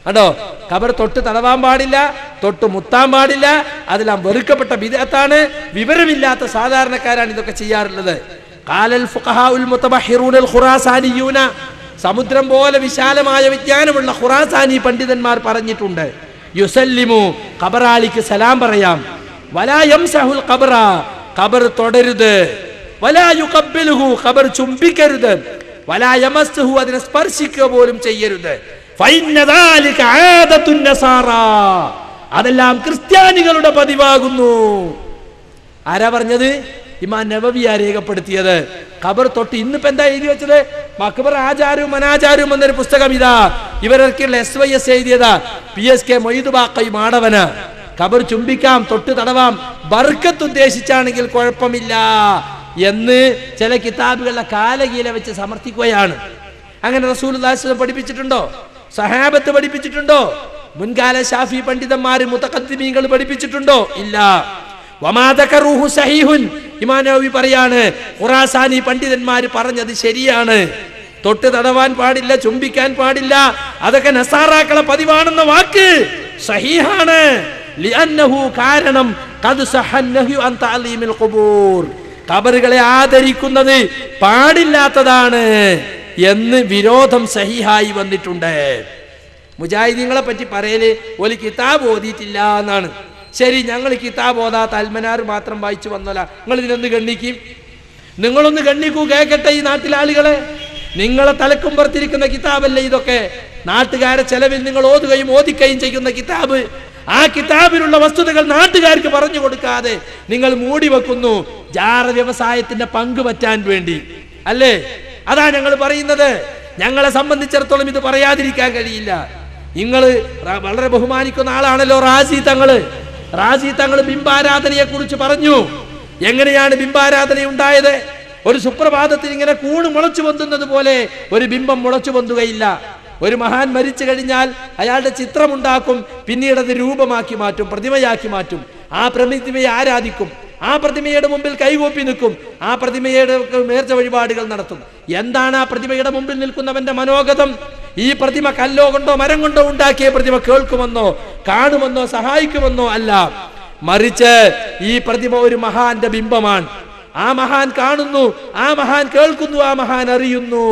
കണ്ടോ, ഖബർ തൊട്ട് തടവാൻ പാടില്ല, തൊട്ട് മുത്താൻ പാടില്ല. അതെല്ലാം വെറുക്കപ്പെട്ട ബിദ്അത്താണ്. വിവരമില്ലാത്ത സാധാരണക്കാരാണ് ഇതൊക്കെ ചെയ്യാറുള്ളത്. ഖാലൽ ഫുഖഹാഉൽ മുതബഹിറൂനൽ ഖുറാസാനിയൂന, സമുദ്രം പോലെ വിശാലമായ വിജ്ഞാനമുള്ള ഖുറാസാനി പണ്ഡിതന്മാർ പറഞ്ഞിട്ടുണ്ട്, യുസല്ലിമു, ഖബറാളിക്ക് സലാം പറയാം, വലാ യംസഹുൽ ഖബറ, ഖബർ തൊടരുത്, വലാ യുഖബ്ബിലുഹു, ഖബർ ചുംബിക്കരുത്, വലാ യമസ്സുഹു, അതിനെ സ്പർശിക്കുക പോലും ചെയ്യരുത്. ഫഇന്ന ദാലിക ആദത്തുൻ നസാറ, അതെല്ലാം ക്രിസ്ത്യാനികളുടെ പതിവാകുന്നു. ആരാ പറഞ്ഞത്? ഇമാം നവവിയാ രേഖപ്പെടുത്തിയത്. ഖബർ തൊട്ട് ഇന്നിപ്പോ എന്താ എഴുതി വെച്ചത്? മഖബർ ആചാരവും അനാചാരവും എന്നൊരു പുസ്തകം ഇതാ ഇവരൊക്കെയുള്ള SYS എഴുതിയതാ. PSK മൊയ്തു ബാക്കൈ മാടവന. ഖബർ ചുംബിക്കാം, തൊട്ട് തടവാം, ബർക്കത്ത് ഉദ്ദേശിച്ചാണെങ്കിൽ കുഴപ്പമില്ല എന്ന് ചില കിതാബുകളുടെ കാലകീല വെച്ച് സമർത്ഥിക്കുകയാണ്. അങ്ങനെ റസൂലുള്ളാഹി സ്വല്ലല്ലാഹു അലൈഹി വസല്ലം പഠിപ്പിച്ചിട്ടുണ്ടോ? സഹാബത്ത് പഠിപ്പിച്ചിട്ടുണ്ടോ? മുൻകാല ശാഫി പണ്ഡിതന്മാര് മുതഖദ്ദിമീങ്ങൾ പഠിപ്പിച്ചിട്ടുണ്ടോ? ഇല്ല. വമാ ദകറുഹു സഹീഹുൻ, ഇമാം നവവി പറയാണ്, ഖുറാസാനി പണ്ഡിതന്മാർ പറഞ്ഞത് ശരിയാണ്. തൊട്ട് തടവാൻ പാടില്ല, ചുംബിക്കാൻ പാടില്ല, അതൊക്കെ നസാറാക്കളെ പതിവാണെന്ന വാക്ക് സഹീഹാണ്. ലിഅന്നഹു, കാരണം ഖദ് സഹൻ നഹ്യു അൻ തഅലീമിൽ ഖുബൂർ, ഖബറുകളെ ആദരിക്കുന്നത് പാടില്ലാത്തതാണ് എന്ന് വിരോധം സഹീഹായി വന്നിട്ടുണ്ട്. മുജാഹിദീങ്ങളെ പറ്റി പറയല് ഒരു കിതാബ് ഓതിയിട്ടില്ല എന്നാണ്. ശരി, ഞങ്ങൾ കിതാബ് ഓതാത്ത അൽമനാർ മാത്രം വായിച്ചു വന്നല്ല, നിങ്ങൾ ഇതിനൊന്ന് ഗണ്ണിക്കും? നിങ്ങളൊന്ന് ഗണ്ണിക്കൂ, കേൾക്കട്ടെ ഈ നാട്ടിലെ ആളുകളെ. നിങ്ങളെ തലക്കുമ്പുറത്തിരിക്കുന്ന കിതാബല്ലേ ഇതൊക്കെ? നാട്ടുകാരെ ചെലവിൽ നിങ്ങൾ ഓതുകയും ഓദിക്കുകയും ചെയ്യുന്ന കിതാബ്. ആ കിതാബിലുള്ള വസ്തുതകൾ നാട്ടുകാർക്ക് പറഞ്ഞു കൊടുക്കാതെ നിങ്ങൾ മൂടി വെക്കുന്നു, ജാറ വ്യവസായത്തിന്റെ പങ്ക് പറ്റാൻ വേണ്ടി അല്ലേ? അതാ ഞങ്ങൾ പറയുന്നത്. ഞങ്ങളെ സംബന്ധിച്ചിടത്തോളം ഇത് പറയാതിരിക്കാൻ കഴിയില്ല. നിങ്ങൾ വളരെ ബഹുമാനിക്കുന്ന ആളാണല്ലോ റാസി തങ്ങള്. റാസി തങ്ങൾ ബിംബാരാധനയെ കുറിച്ച് പറഞ്ഞു. എങ്ങനെയാണ് ബിംബാരാധന ഉണ്ടായത്? ഒരു സുപ്രഭാതത്തിൽ ഇങ്ങനെ കൂണ് മുളച്ചു പൊന്തുന്നത് പോലെ ഒരു ബിംബം മുളച്ചു പൊന്തുകയില്ല. ഒരു മഹാൻ മരിച്ചു കഴിഞ്ഞാൽ അയാളുടെ ചിത്രമുണ്ടാക്കും, പിന്നീട് അത് രൂപമാക്കി മാറ്റും, പ്രതിമയാക്കി മാറ്റും. ആ പ്രതിമയെ ആരാധിക്കും, ആ പ്രതിമയുടെ മുമ്പിൽ കൈകൂപ്പി നിൽക്കും, ആ പ്രതിമയുടെ നേർച്ച വഴിപാടുകൾ നടത്തും. എന്താണ് ആ പ്രതിമയുടെ മുമ്പിൽ നിൽക്കുന്നവന്റെ മനോഗതം? ഈ പ്രതിമ കല്ലോ കൊണ്ടോ മരം കൊണ്ടോ ഉണ്ടാക്കിയ പ്രതിമ കേൾക്കുമെന്നോ കാണുമെന്നോ സഹായിക്കുമെന്നോ അല്ല, മറിച്ച് ഈ പ്രതിമ ഒരു മഹാന്റെ ബിംബമാണ്. ആ മഹാൻ കാണുന്നു, ആ മഹാൻ കേൾക്കുന്നു, ആ മഹാൻ അറിയുന്നു.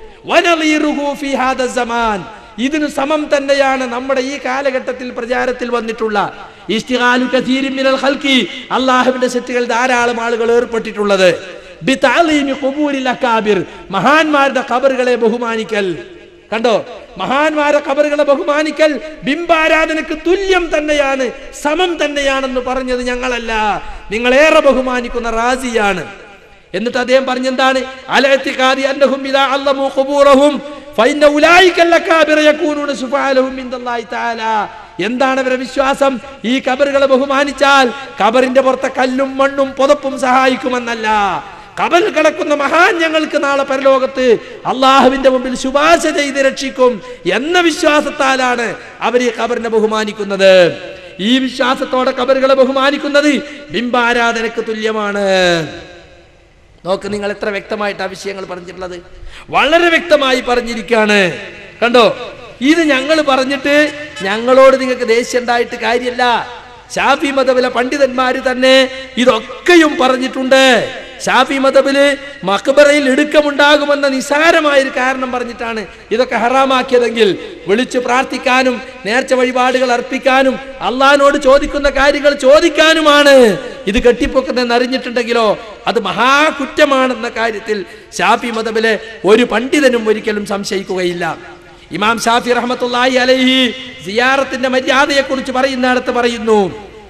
ഇതിനു സമം തന്നെയാണ് നമ്മുടെ ഈ കാലഘട്ടത്തിൽ പ്രചാരത്തിൽ വന്നിട്ടുള്ള ഇസ്തിഗാലു കസീരിൻ മിനൽ ഖൽഖി, അല്ലാഹുവിന്റെ സൃഷ്ടികൾ ധാരാളം ആളുകൾ ഏർപ്പെട്ടിട്ടുള്ളത്. ബിതഅലീമി ഖുബൂരിൽ അകാബിർ, മഹാന്മാരുടെ ഖബറുകളെ ബഹുമാനിക്കൽ. കണ്ടോ, മഹാന്മാരുടെ ഖബറുകളെ ബഹുമാനിക്കൽ ബിംബാരാധനക്ക് തുല്യം തന്നെയാണ്, സമം തന്നെയാണെന്ന് പറഞ്ഞത് ഞങ്ങളല്ല, നിങ്ങളേറെ ബഹുമാനിക്കുന്ന റാസിയാണ്. എന്നിട്ട് അദ്ദേഹം പറഞ്ഞെന്താണ്? അലഅതിഖാദി അന്നഹും ഇദാ അല്ലമു ഖുബൂറഹും ഫഇന്ന ഉലൈക അൽഅകാബിർ യകൂനൂന സുഫാലഹും ഇൻദല്ലാഹി തആല. എന്താണ് അവരുടെ വിശ്വാസം? ഈ ഖബറുകളെ ബഹുമാനിച്ചാൽ ഖബറിന്റെ പുറത്തെ കല്ലും മണ്ണും പുതപ്പും സഹായിക്കുമെന്നല്ല, ഖബറിൽ കിടക്കുന്ന മഹാൻ ഞങ്ങൾക്ക് നാളെ പരലോകത്ത് അള്ളാഹുവിന്റെ മുമ്പിൽ ശുപാർശ ചെയ്ത് രക്ഷിക്കും എന്ന വിശ്വാസത്താലാണ് അവർ ഈ ഖബറിനെ ബഹുമാനിക്കുന്നത്. ഈ വിശ്വാസത്തോടെ ഖബറുകളെ ബഹുമാനിക്കുന്നത് ബിംബാരാധനക്ക് തുല്യമാണ്. നോക്ക് നിങ്ങൾ എത്ര വ്യക്തമായിട്ട് ആ വിഷയങ്ങൾ പറഞ്ഞിട്ടുള്ളത്. വളരെ വ്യക്തമായി പറഞ്ഞിരിക്കുകയാണ്. കണ്ടോ, ഇത് ഞങ്ങൾ പറഞ്ഞിട്ട് ഞങ്ങളോട് നിങ്ങൾക്ക് ദേഷ്യം ഉണ്ടായിട്ട് കാര്യമല്ല. ശാഫി മദബിലെ പണ്ഡിതന്മാര് തന്നെ ഇതൊക്കെയും പറഞ്ഞിട്ടുണ്ട്. ഷാഫി മദബില് മഖ്ബറയിൽ ഇടുക്കമുണ്ടാകുമെന്ന നിസാരമായൊരു കാരണം പറഞ്ഞിട്ടാണ് ഇതൊക്കെ ഹറാമാക്കിയതെങ്കിൽ വിളിച്ചു പ്രാർത്ഥിക്കാനും നേർച്ച വഴിപാടുകൾ അർപ്പിക്കാനും അള്ളാഹിനോട് ചോദിക്കുന്ന കാര്യങ്ങൾ ചോദിക്കാനുമാണ് ഇത് കെട്ടിപ്പൊക്കുന്നതെന്ന് അറിഞ്ഞിട്ടുണ്ടെങ്കിലോ അത് മഹാകുറ്റമാണെന്ന കാര്യത്തിൽ ഷാഫി മദബിലെ ഒരു പണ്ഡിതനും ഒരിക്കലും സംശയിക്കുകയില്ല. ഇമാം ഷാഫി റഹ്മത്തുള്ളാഹി അലൈഹി സിയാറത്തിന്റെ മര്യാദയെ കുറിച്ച് പറയുന്നിടത്ത് പറയുന്നു,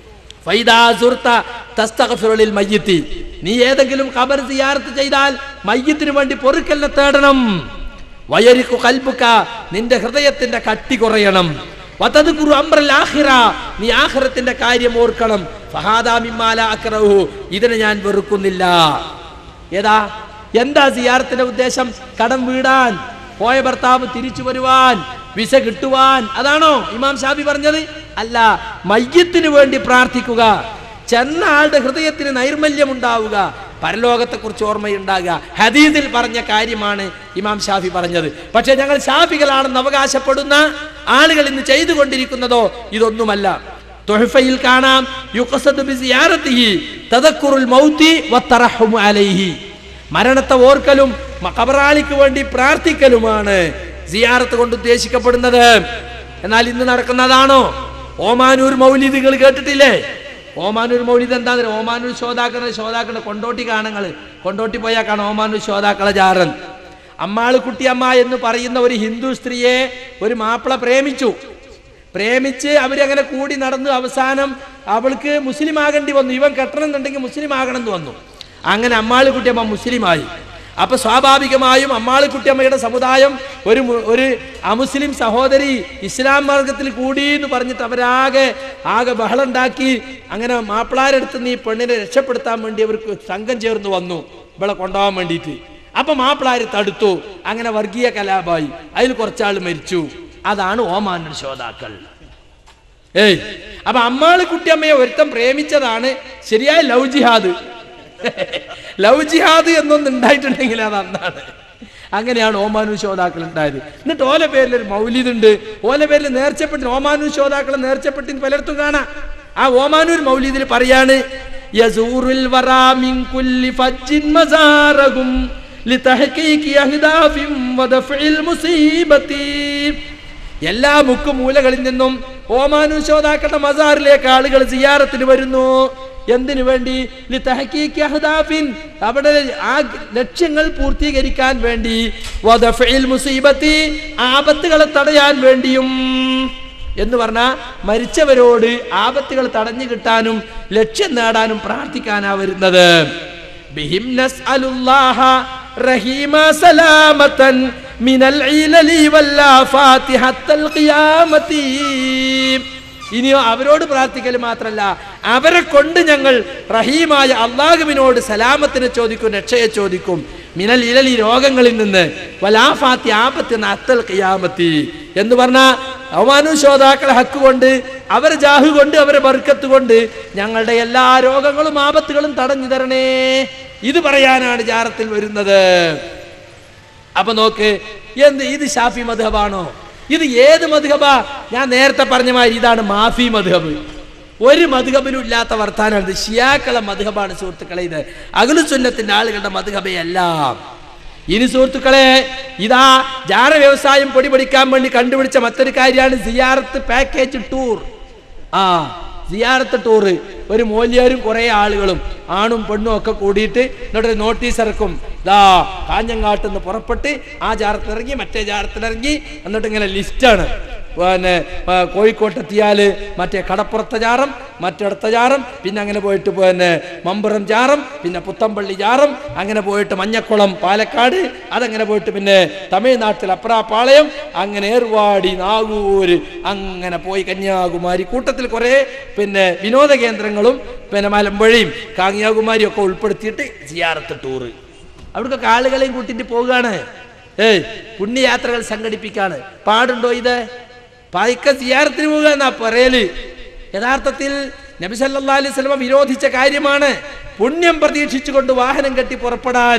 നീ ഏതെങ്കിലും ഖബർ സിയാറത്ത് ചെയ്താൽ മയ്യിത്തിന് വേണ്ടി പൊറുക്കലിനെ തേടണം. വയരിക്കു ഖൽബുക, നിന്റെ ഹൃദയത്തിന്റെ കട്ടി കുറയണം. വതദ്കുറു അംറൽ ആഖിറ, നീ ആഖിറത്തിന്റെ കാര്യം ഓർക്കണം. ഫഹാദാ മിമ്മാ ലാ അക്റഹു, ഇതിനെ ഞാൻ വെറുക്കുന്നില്ല. എന്താ സിയാറത്തിന്റെ ഉദ്ദേശം? കടം വീടാൻ, പോയ ഭർത്താവ് തിരിച്ചു വരുവാൻ, വിസ കിട്ടുവാൻ, അതാണോ ഇമാം ഷാഫി പറഞ്ഞത്? അല്ല, മയ്യിത്തിന് വേണ്ടി പ്രാർത്ഥിക്കുക, ചെന്ന ആളുടെ ഹൃദയത്തിന് നൈർമല്യം ഉണ്ടാവുക, പരലോകത്തെ കുറിച്ച് ഓർമ്മയുണ്ടാകുക. ഹദീസിൽ പറഞ്ഞ കാര്യമാണ് ഇമാം ഷാഫി പറഞ്ഞത്. പക്ഷെ ഞങ്ങൾ ഷാഫികളാണെന്ന് അവകാശപ്പെടുന്ന ആളുകൾ ഇന്ന് ചെയ്തുകൊണ്ടിരിക്കുന്നതോ ഇതൊന്നുമല്ല. തുഹഫയിൽ കാണാം യുഖസദു ബിസിയാറതിഹി തദക്കുറുൽ മൗതി വതറഹുമു അലൈഹി, മരണത്തെ ഓർക്കലും ഖബറാളിക്ക് വേണ്ടി പ്രാർത്ഥിക്കലുമാണ് സിയാറത്ത് കൊണ്ട് ഉദ്ദേശിക്കപ്പെടുന്നത്. എന്നാൽ ഇന്ന് നടക്കുന്നതാണോ? ഓമാനൂർ മൗലിദുകൾ കേട്ടിട്ടില്ലേ? ഓമാനൂർ മൗലിദ് എന്താ? ഓമാനൂർ ശോതാക്കളെ കൊണ്ടോട്ടി കാണങ്ങൾ, കൊണ്ടോട്ടി പോയാൽ കാണാം ഓമാനൂർ ശോതാക്കളെ ജാറൻ. അമ്മാള് കുട്ടിയമ്മ എന്ന് പറയുന്ന ഒരു ഹിന്ദു സ്ത്രീയെ ഒരു മാപ്പിള പ്രേമിച്ച് അവരങ്ങനെ കൂടി നടന്നു. അവസാനം അവൾക്ക് മുസ്ലിം ആകേണ്ടി വന്നു. ഇവൻ കെട്ടണമെന്നുണ്ടെങ്കിൽ മുസ്ലിം ആകണമെന്ന് വന്നു. അങ്ങനെ അമ്മാള് കുട്ടിയമ്മ മുസ്ലിമായി. അപ്പൊ സ്വാഭാവികമായും അമ്മാള് കുട്ടിയമ്മയുടെ സമുദായം ഒരു അമുസ്ലിം സഹോദരി ഇസ്ലാം മാർഗത്തിൽ കൂടി എന്ന് പറഞ്ഞിട്ട് അവരാകെ ബഹളം ഉണ്ടാക്കി. അങ്ങനെ മാപ്പിളാരെടുത്ത് ഈ പെണ്ണിനെ രക്ഷപ്പെടുത്താൻ വേണ്ടി അവർക്ക് സംഘം ചേർന്ന് വന്നു ഇവളെ കൊണ്ടുപോകാൻ വേണ്ടിയിട്ട്. അപ്പൊ മാപ്പിളാര് തടുത്തു. അങ്ങനെ വർഗീയ കലാപമായി. അതിൽ കുറച്ചാൾ മരിച്ചു. അതാണ് ഓമാനൂർ ശോതാക്കൾ. അപ്പൊ അമ്മാള് കുട്ടിയമ്മയെ ഒരുത്തം പ്രേമിച്ചതാണ് ശരിയായ ലവ് ജിഹാദ്. ലവ് ജിഹാദ് എന്നൊന്നും ഉണ്ടായിട്ടുണ്ടെങ്കിൽ അത് അന്നാണ്. അങ്ങനെയാണ് ഓമാനൂർ ശോതാക്കൾ ഉണ്ടായത്. എന്നിട്ട് ഓല പേരിൽ ഒരു മൗലിദ് ഉണ്ട്. ഓല പേരിൽ നേർച്ചപ്പെട്ടിന് ഓമാനൂർ ശോതാക്കളെ നേർച്ചപ്പെട്ടിന് പലയിടത്തും കാണാം. ആ ഓമാനൂർ മൗലിദിൽ പറയാണ് യസൂറുൽ വറാ മിൻ കുല്ലി ഫജ്ജിൻ മസാറഹും ലിതഹ്ഖീഖി അഹ്ദാഫിൻ വദഫഇൽ മുസീബതി. എല്ലാ മുക്കുമൂലകളിൽ നിന്നും ഓമാനൂർ ശോതാക്കളുടെ മസാറിലേക്ക് ആളുകൾ സിയാറത്തിന് വരുന്നു. എന്തിനു വേണ്ടി? ലിതഹ്ഖീഖി അഹ്ദാഫിൻ, അവിടെ ആ ലക്ഷ്യങ്ങൾ പൂർത്തീകരിക്കാൻ വേണ്ടി, വദഫഇൽ മുസീബതി, ആപത്തുകളെ തടയാൻ വേണ്ടിയും. എന്ന് പറഞ്ഞാൽ മരിച്ചവരോട് ആപത്തുകൾ തടഞ്ഞു കിട്ടാനും ലക്ഷ്യം നേടാനും പ്രാർത്ഥിക്കാനാ വരുന്നത്. ബിഹിം നസ്അലുല്ലാഹ റഹീമ സലാമതൻ മിനൽ ഇലലി വല്ലാഫാതി ഹത്തൽ ഖിയാമതി. ഇനിയോ അവരോട് പ്രാർത്ഥിക്കൽ മാത്രല്ല, അവരെ കൊണ്ട് ഞങ്ങൾ റഹീമായ അള്ളാഹുവിനോട് സലാമത്തിനെ ചോദിക്കും, രക്ഷയെ ചോദിക്കും. മിനൽ ഇലലി, രോഗങ്ങളിൽ നിന്ന്, വലാഫാത്തി, ആപത്ത്, ഹത്തൽ ഖിയാമത്തി എന്ന് പറഞ്ഞാൽ ഓമാനൂർ ശോതാക്കളെ ഹക്ക് കൊണ്ട്, അവരെ ജാഹു കൊണ്ട്, അവരെ ബർക്കത്ത് കൊണ്ട് ഞങ്ങളുടെ എല്ലാ രോഗങ്ങളും ആപത്തുകളും തടഞ്ഞു തരണേ. ഇത് പറയാനാണ് ജാറത്തിൽ വരുന്നത്. അപ്പൊ നോക്ക്, ഇത് ഷാഫി മദ്ഹബാണോ? ഇത് ഏത് മദ്ഹബാ? ഞാൻ നേരത്തെ പറഞ്ഞ മാതിരി ഇതാണ് മാഫി മദ്ഹബ്. ഒരു മദ്ഹബിലും ഇല്ലാത്ത വർത്താനാണ് ഇത്. ഷിയാക്കളെ മദ്ഹബാണ് സുഹൃത്തുക്കളെ. ഇത് അഹ്ലുസുന്നത്തിന്റെ ആളുകളുടെ മദ്ഹബേ അല്ല. ഇനി സുഹൃത്തുക്കളെ, ഇതാ ജാറ വ്യവസായം പൊടിപൊടിക്കാൻ വേണ്ടി കണ്ടുപിടിച്ച മറ്റൊരു കാര്യമാണ് സിയാറത്ത് പാക്കേജ് ടൂർ. സിയാറത്ത് ടൂറ് ഒരു മൂല്യരും കുറെ ആളുകളും ആണും പെണ്ണും ഒക്കെ കൂടിയിട്ട് എന്നിട്ട് നോട്ടീസ് ഇറക്കും. കാഞ്ഞങ്ങാട്ട് നിന്ന് പുറപ്പെട്ട് ആ ജാറത്തിലിറങ്ങി മറ്റേ ജാറത്തിലിറങ്ങി, എന്നിട്ട് ഇങ്ങനെ ലിസ്റ്റാണ്. പിന്നെ കോഴിക്കോട്ടെത്തിയാല് മറ്റേ കടപ്പുറത്തെ ജാറം, മറ്റടുത്ത ജാറം, പിന്നെ അങ്ങനെ പോയിട്ട് പിന്നെ മമ്പുറം ജാറം, പിന്നെ പുത്തമ്പള്ളി ജാറം, അങ്ങനെ പോയിട്ട് മഞ്ഞക്കുളം പാലക്കാട്, അതങ്ങനെ പോയിട്ട് പിന്നെ തമിഴ്നാട്ടിൽ അപ്രാപാളയം, അങ്ങനെ ഏർവാടി, നാഗൂര്, അങ്ങനെ പോയി കന്യാകുമാരി. കൂട്ടത്തിൽ കുറെ പിന്നെ വിനോദ കേന്ദ്രങ്ങളും പിന്നെ മലമ്പുഴയും കന്യാകുമാരിയും ഒക്കെ ഉൾപ്പെടുത്തിയിട്ട് സിയാറത്ത് ടൂറ്. അവിടേക്കൊക്കെ ആളുകളെയും കൂട്ടിട്ട് പോവുകയാണ്. പുണ്യയാത്രകൾ സംഘടിപ്പിക്കാണ്. പാടുണ്ടോ ഇത്? പായിക്ക സിയാറത്തിന് പോവുക എന്നാ പറയല്. യഥാർത്ഥത്തിൽ നബി സല്ലല്ലാഹു അലൈഹി വസല്ലം വിരോധിച്ച കാര്യമാണ്. പുണ്യം പ്രതീക്ഷിച്ചുകൊണ്ട് വാഹനം കെട്ടി പുറപ്പെടാൻ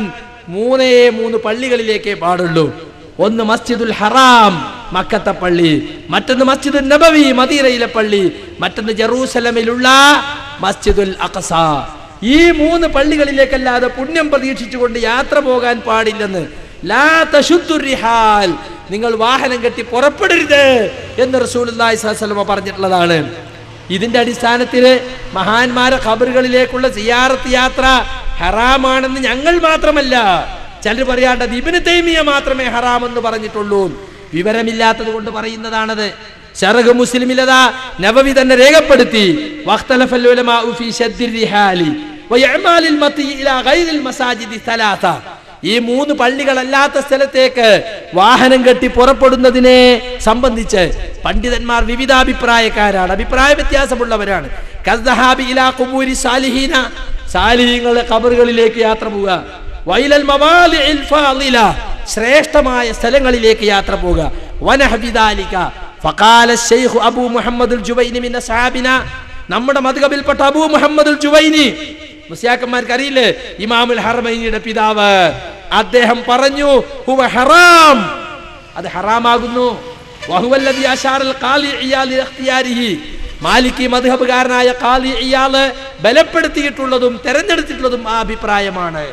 3 പള്ളികളിലേക്കേ പാടുള്ളൂ. ഒന്ന് മസ്ജിദുൽ ഹറാം, മക്കത്തെ പള്ളി, മറ്റൊന്ന് മസ്ജിദുൽ നബവി, മദീനയിലെ പള്ളി, മറ്റൊന്ന് ജെറൂസലമിലുള്ള മസ്ജിദുൽ അഖ്സ. ഈ 3 പള്ളികളിലേക്കല്ലാതെ പുണ്യം പ്രതീക്ഷിച്ചുകൊണ്ട് യാത്ര പോകാൻ പാടില്ലെന്ന് ലാ തശുദ്ദുർ റിഹാൽ, നിങ്ങൾ വാഹനം കെട്ടി പുറപ്പെടരുത് എന്ന് റസൂലുള്ളാഹി സ്വല്ലല്ലാഹു അലൈഹി വസല്ലം പറഞ്ഞിട്ടുള്ളതാണ്. ഇതിന്റെ അടിസ്ഥാനത്തിൽ മഹാന്മാരെ ഖബറുകളിലേക്കുള്ള സിയാറത്ത് യാത്ര ഹറാമാണെന്ന് ഞങ്ങൾ മാത്രമല്ല, ചിലർ പറയാണ്ടത് ഇബ്നു തൈമിയ മാത്രമേ ഹറാം എന്ന് പറഞ്ഞിട്ടുള്ളൂ. വിവരമില്ലാത്തത് കൊണ്ട് പറയുന്നതാണത്. ശറഹ് മുസ്ലിമിലതാ നബവി തന്നെ രേഖപ്പെടുത്തി, വഖ്തലഫൽ ഉലമാഉ ഫീ ശദ്ദിർ റിഹാലി വയഅമാലിൽ മതി ഇലാ ഗൈറിൽ മസാജിദി സലാസ. ഈ 3 പള്ളികളല്ലാത്ത സ്ഥലത്തേക്ക് വാഹനം കെട്ടി പുറപ്പെടുന്നതിനെ സംബന്ധിച്ച് പണ്ഡിതന്മാർ വിവിധ അഭിപ്രായക്കാരാണ്, അഭിപ്രായ വ്യത്യാസമുള്ളവരാണ്. കസ്ദഹാബി ഇലാ ഖുബൂരി സാലിഹീന, സാലിഹീങ്ങളുടെ ഖബറുകളിലേക്ക് യാത്ര പോവുക. വൈലൽ മവാലിഇൽ ഫാളില, ശ്രേഷ്ഠമായ സ്ഥലങ്ങളിലേക്ക് യാത്ര പോവുക. വനഹബി ദാലിക ഫഖാല ശൈഖ് അബൂ മുഹമ്മദുൽ ജുവൈനി മിൻ അസ്ഹാബിന, നമ്മുടെ മദ്ഹബിൽപ്പെട്ട അബൂ മുഹമ്മദുൽ ജുവൈനി, മുസ്ലിയാക്കന്മാർക്ക് അറിയില്ലേ, ഇമാമുൽ ഹറമൈനിയുടെ പിതാവ്, അദ്ദേഹം പറഞ്ഞു ഹുവ ഹറാം, അത് ഹറാമാകുന്നു. വഹുവല്ലദി അശാറൽ ഖാലി ഇയാദ് ഇഖ്തിയാരിഹി, മാലിക്കി മദ്ഹബുകാരനായ ഖാലി ഇയാദ് ബലപ്പെടുത്തിയിട്ടുള്ളതും തെരഞ്ഞെടുത്തിട്ടുള്ളതും ആ അഭിപ്രായമാണ്.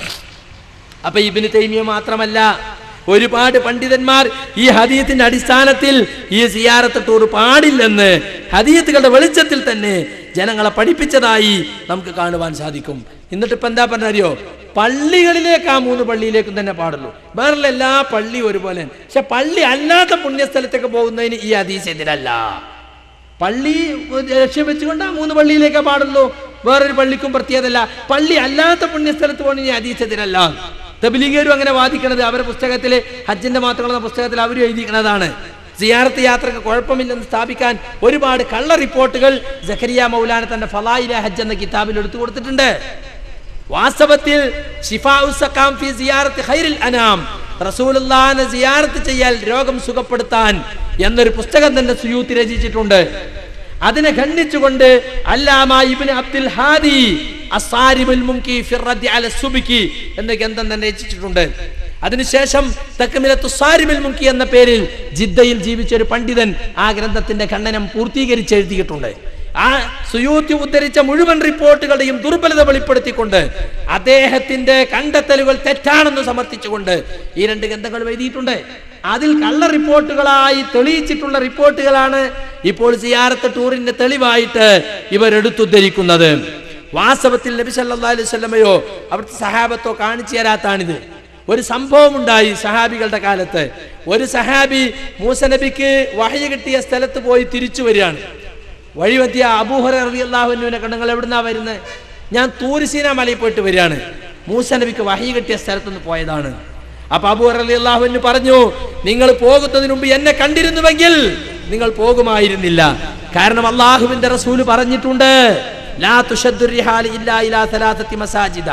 അപ്പൊ ഇബ്നു തൈമിയ മാത്രമല്ല, ഒരുപാട് പണ്ഡിതന്മാർ ഈ ഹദീത്തിന്റെ അടിസ്ഥാനത്തിൽ ഈ സിയാറത്ത് ടൂർ പാടില്ലെന്ന് ഹദീത്തുകളുടെ വെളിച്ചത്തിൽ തന്നെ ജനങ്ങളെ പഠിപ്പിച്ചതായി നമുക്ക് കാണുവാൻ സാധിക്കും. എന്നിട്ട് ഇപ്പൊ എന്താ പറഞ്ഞറിയോ, പള്ളികളിലേക്ക് ആ 3 പള്ളിയിലേക്കും തന്നെ പാടുള്ളൂ. വേറെ എല്ലാ പള്ളി ഒരുപോലെ. പക്ഷെ പള്ളി അല്ലാത്ത പുണ്യസ്ഥലത്തേക്ക് പോകുന്നതിന് ഈ ഹദീസ് എതിരല്ല. പള്ളി ലക്ഷ്യം വെച്ചുകൊണ്ട് ആ 3 പള്ളിയിലേക്കേ പാടുള്ളൂ, വേറൊരു പള്ളിക്കും പ്രത്യേകതല്ല. പള്ളി അല്ലാത്ത പുണ്യസ്ഥലത്ത് പോകുന്ന ഈ ഹദീസ് എതിരല്ല. തബ്ലീഗുകാരും അങ്ങനെ വാദിക്കണത് അവരുടെ പുസ്തകത്തിലെ ഹജ്ജിന്റെ മാത്രമുള്ള പുസ്തകത്തിൽ അവരും എഴുതിയിരിക്കുന്നതാണ്. സിയാറത്ത് യാത്രക്ക് കുഴപ്പമില്ലെന്ന് സ്ഥാപിക്കാൻ ഒരുപാട് കള്ള റിപ്പോർട്ടുകൾ സക്കരിയ മൗലാന തന്റെ ഫളായിലെ ഹജ്ജ് എന്ന കിതാബിൽ എടുത്തു കൊടുത്തിട്ടുണ്ട്. വാസ്തവത്തിൽ ശിഫാഉസ് സഖാം ഫി സിയാറത്ത് ഖൈറുൽ അനാം, റസൂലുള്ളാഹിനെ സിയാറത്ത് ചെയ്യാൻ രോഗം സുഖപ്പെടുത്താൻ എന്നൊരു പുസ്തകം തന്നെ സുയൂത്തി രചിച്ചിട്ടുണ്ട്. അതിനെ ഖണ്ഡിച്ചുകൊണ്ട് അല്ലാമ ഇബ്നു അബ്ദുൽ ഹാദി അസ്സാരിബുൽ മുൻകി ഫി റദ്ദി അല സുബ്കി എന്ന ഗ്രന്ഥം തന്നെ രചിച്ചിട്ടുണ്ട്. അതിനുശേഷം തക്മിലത്തു സാരിബുൽ മുൻകി എന്ന പേരിൽ ജിദ്ദയിൽ ജീവിച്ച ഒരു പണ്ഡിതൻ ആ ഗ്രന്ഥത്തിന്റെ ഖണ്ഡനം പൂർത്തീകരിച്ച് എഴുതിയിട്ടുണ്ട്. ആ സുയൂത്തി ഉദ്ധരിച്ച മുഴുവൻ റിപ്പോർട്ടുകളുടെയും ദുർബലത വെളിപ്പെടുത്തിക്കൊണ്ട് അദ്ദേഹത്തിന്റെ കണ്ടെത്തലുകൾ തെറ്റാണെന്ന് സമർത്ഥിച്ചുകൊണ്ട് ഈ 2 ഗ്രന്ഥങ്ങൾ എഴുതിയിട്ടുണ്ട്. അതിൽ കള്ള റിപ്പോർട്ടുകളായി തെളിയിച്ചിട്ടുള്ള റിപ്പോർട്ടുകളാണ് ഇപ്പോൾ സിയാറത്ത് ടൂറിന്റെ തെളിവായിട്ട് ഇവർ എടുത്തുദ്ധരിക്കുന്നത്. വാസ്തവത്തിൽ നബി സല്ലല്ലാഹു അലൈഹി വസല്ലമയോ അവിടുത്തെ സഹാബത്തോ കാണിച്ചു തരാത്താണിത്. ഒരു സംഭവം ഉണ്ടായി സഹാബികളുടെ കാലത്ത്. ഒരു സഹാബി മൂസ നബിക്ക് വഹ്യ് കിട്ടിയ സ്ഥലത്ത് പോയി തിരിച്ചു വരികയാണ്. വഴിവെത്തിയ അബൂ ഹുറൈറ റളിയല്ലാഹു അൻഹുവിനെ കണ്ട്, നിങ്ങൾ എവിടുന്നാ വരുന്നത്? ഞാൻ തൂർ സീനാ മലയിൽ പോയിട്ട് വരികയാണ്, മൂസ നബിക്ക് വഹ്യ് കിട്ടിയ സ്ഥലത്തുനിന്ന് പോയതാണ്. അപ്പൊ അബൂ ഹുറൈറ റളിയല്ലാഹു അൻഹു പറഞ്ഞു, നിങ്ങൾ പോകുന്നതിന് മുമ്പ് എന്നെ കണ്ടിരുന്നുവെങ്കിൽ നിങ്ങൾ പോകുമായിരുന്നില്ല. കാരണം അല്ലാഹുവിന്റെ റസൂല് പറഞ്ഞിട്ടുണ്ട്, ലാ തുശദ്ദു റിഹാൽ ഇല്ലാ ഇലാ സലാസത്തി മസാജിദ,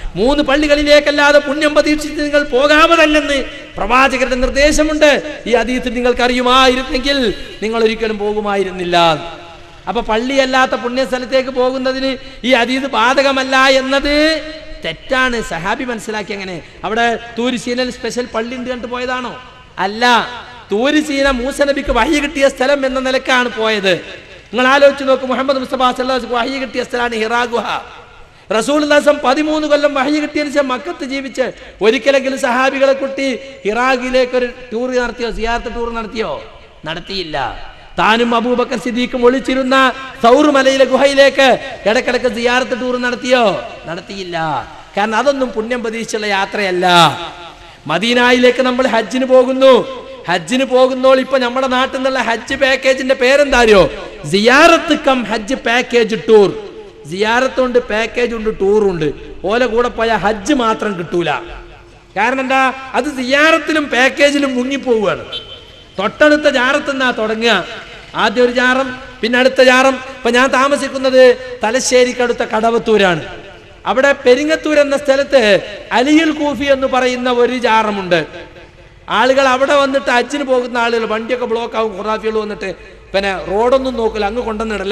3 പള്ളികളിലേക്കല്ലാതെ പുണ്യം പ്രതീക്ഷിച്ച് നിങ്ങൾ പോകാമതല്ലെന്ന് പ്രവാചകരുടെ നിർദ്ദേശമുണ്ട്. ഈ ഹദീസ് നിങ്ങൾക്ക് അറിയുമായിരുന്നെങ്കിൽ നിങ്ങൾ ഒരിക്കലും പോകുമായിരുന്നില്ല. അപ്പൊ പള്ളിയല്ലാത്ത പുണ്യസ്ഥലത്തേക്ക് പോകുന്നതിന് ഈ ഹദീസ് ബാധകമല്ല എന്നത് തെറ്റാണ്. സഹാബി മനസ്സിലാക്കി. അങ്ങനെ അവിടെ തൂരിസീനയിൽ സ്പെഷ്യൽ പള്ളി ഉണ്ട് കണ്ടു പോയതാണോ? അല്ല, തൂരിസീന മൂസ നബിക്ക് വഹ്യ് കിട്ടിയ സ്ഥലം എന്ന നിലക്കാണ് പോയത്. നിങ്ങൾ ആലോചിച്ച് നോക്ക്, മുഹമ്മദ് മുസ്തഫ സല്ലല്ലാഹു അലൈഹി വസല്ലം വഹ്യ് കിട്ടിയ സ്ഥലമാണ് ഹിറാ ഗുഹ. റസൂലുള്ളാഹി 13 കൊല്ലം വഹ്യ് കിട്ടിയതിന് ശേഷം മക്കത്ത് ജീവിച്ച് ഒരിക്കലെങ്കിലും സഹാബികളെ കുട്ടി ഹിറാഖിലേക്ക് ഒരു ടൂർ നടത്തിയോ? സിയാറത്ത് ടൂർ നടത്തിയോ? നടത്തിയില്ല. താനും അബൂബക്കർ സിദ്ദീഖും ഒളിച്ചിരുന്ന സൗർ മലയിലെ ഗുഹയിലേക്ക് ഇടക്കിടക്ക് സിയാറത്ത് ടൂർ നടത്തിയോ? നടത്തിയില്ല. കാരണം അതൊന്നും പുണ്യം പ്രതീക്ഷിച്ചുള്ള യാത്രയല്ല. മദീനയിലേക്ക് നമ്മൾ ഹജ്ജിന് പോകുന്നു. ഹജ്ജിന് പോകുന്നോൾ ഇപ്പൊ നമ്മുടെ നാട്ടിൽ നിന്നുള്ള ഹജ്ജ് പാക്കേജിന്റെ പേരെന്താ അറിയോ? സിയാറത്ത് കം ഹജ്ജ് പാക്കേജ് ടൂർ. സിയാറത്തുണ്ട്, പാക്കേജ് ഉണ്ട്, ടൂറുണ്ട്. ഓലെ കൂടെ പോയ ഹജ്ജ് മാത്രം കിട്ടൂല. കാരണം എന്താ? അത് സിയാറത്തിലും പാക്കേജിലും മുങ്ങിപ്പോവുകയാണ്. തൊട്ടടുത്ത ജാറത്ത് നിന്നാ തുടങ്ങുക. ആദ്യം ഒരു ജാറം, പിന്നെ അടുത്ത ജാറം. ഇപ്പൊ ഞാൻ താമസിക്കുന്നത് തലശ്ശേരിക്കടുത്ത കടവത്തൂരാണ്. അവിടെ പെരിങ്ങത്തൂർ എന്ന സ്ഥലത്ത് അലിയുൽ കൂഫി എന്ന് പറയുന്ന ഒരു ജാറമുണ്ട്. ആളുകൾ അവിടെ വന്നിട്ട് ഹജ്ജിന് പോകുന്ന ആളുകൾ വണ്ടിയൊക്കെ ബ്ലോക്ക് ആവും. ഖുറാഫികൾ വന്നിട്ട് പിന്നെ റോഡൊന്നും നോക്കില്ല, അങ്ങ് കൊണ്ടുവന്നിടല്ല.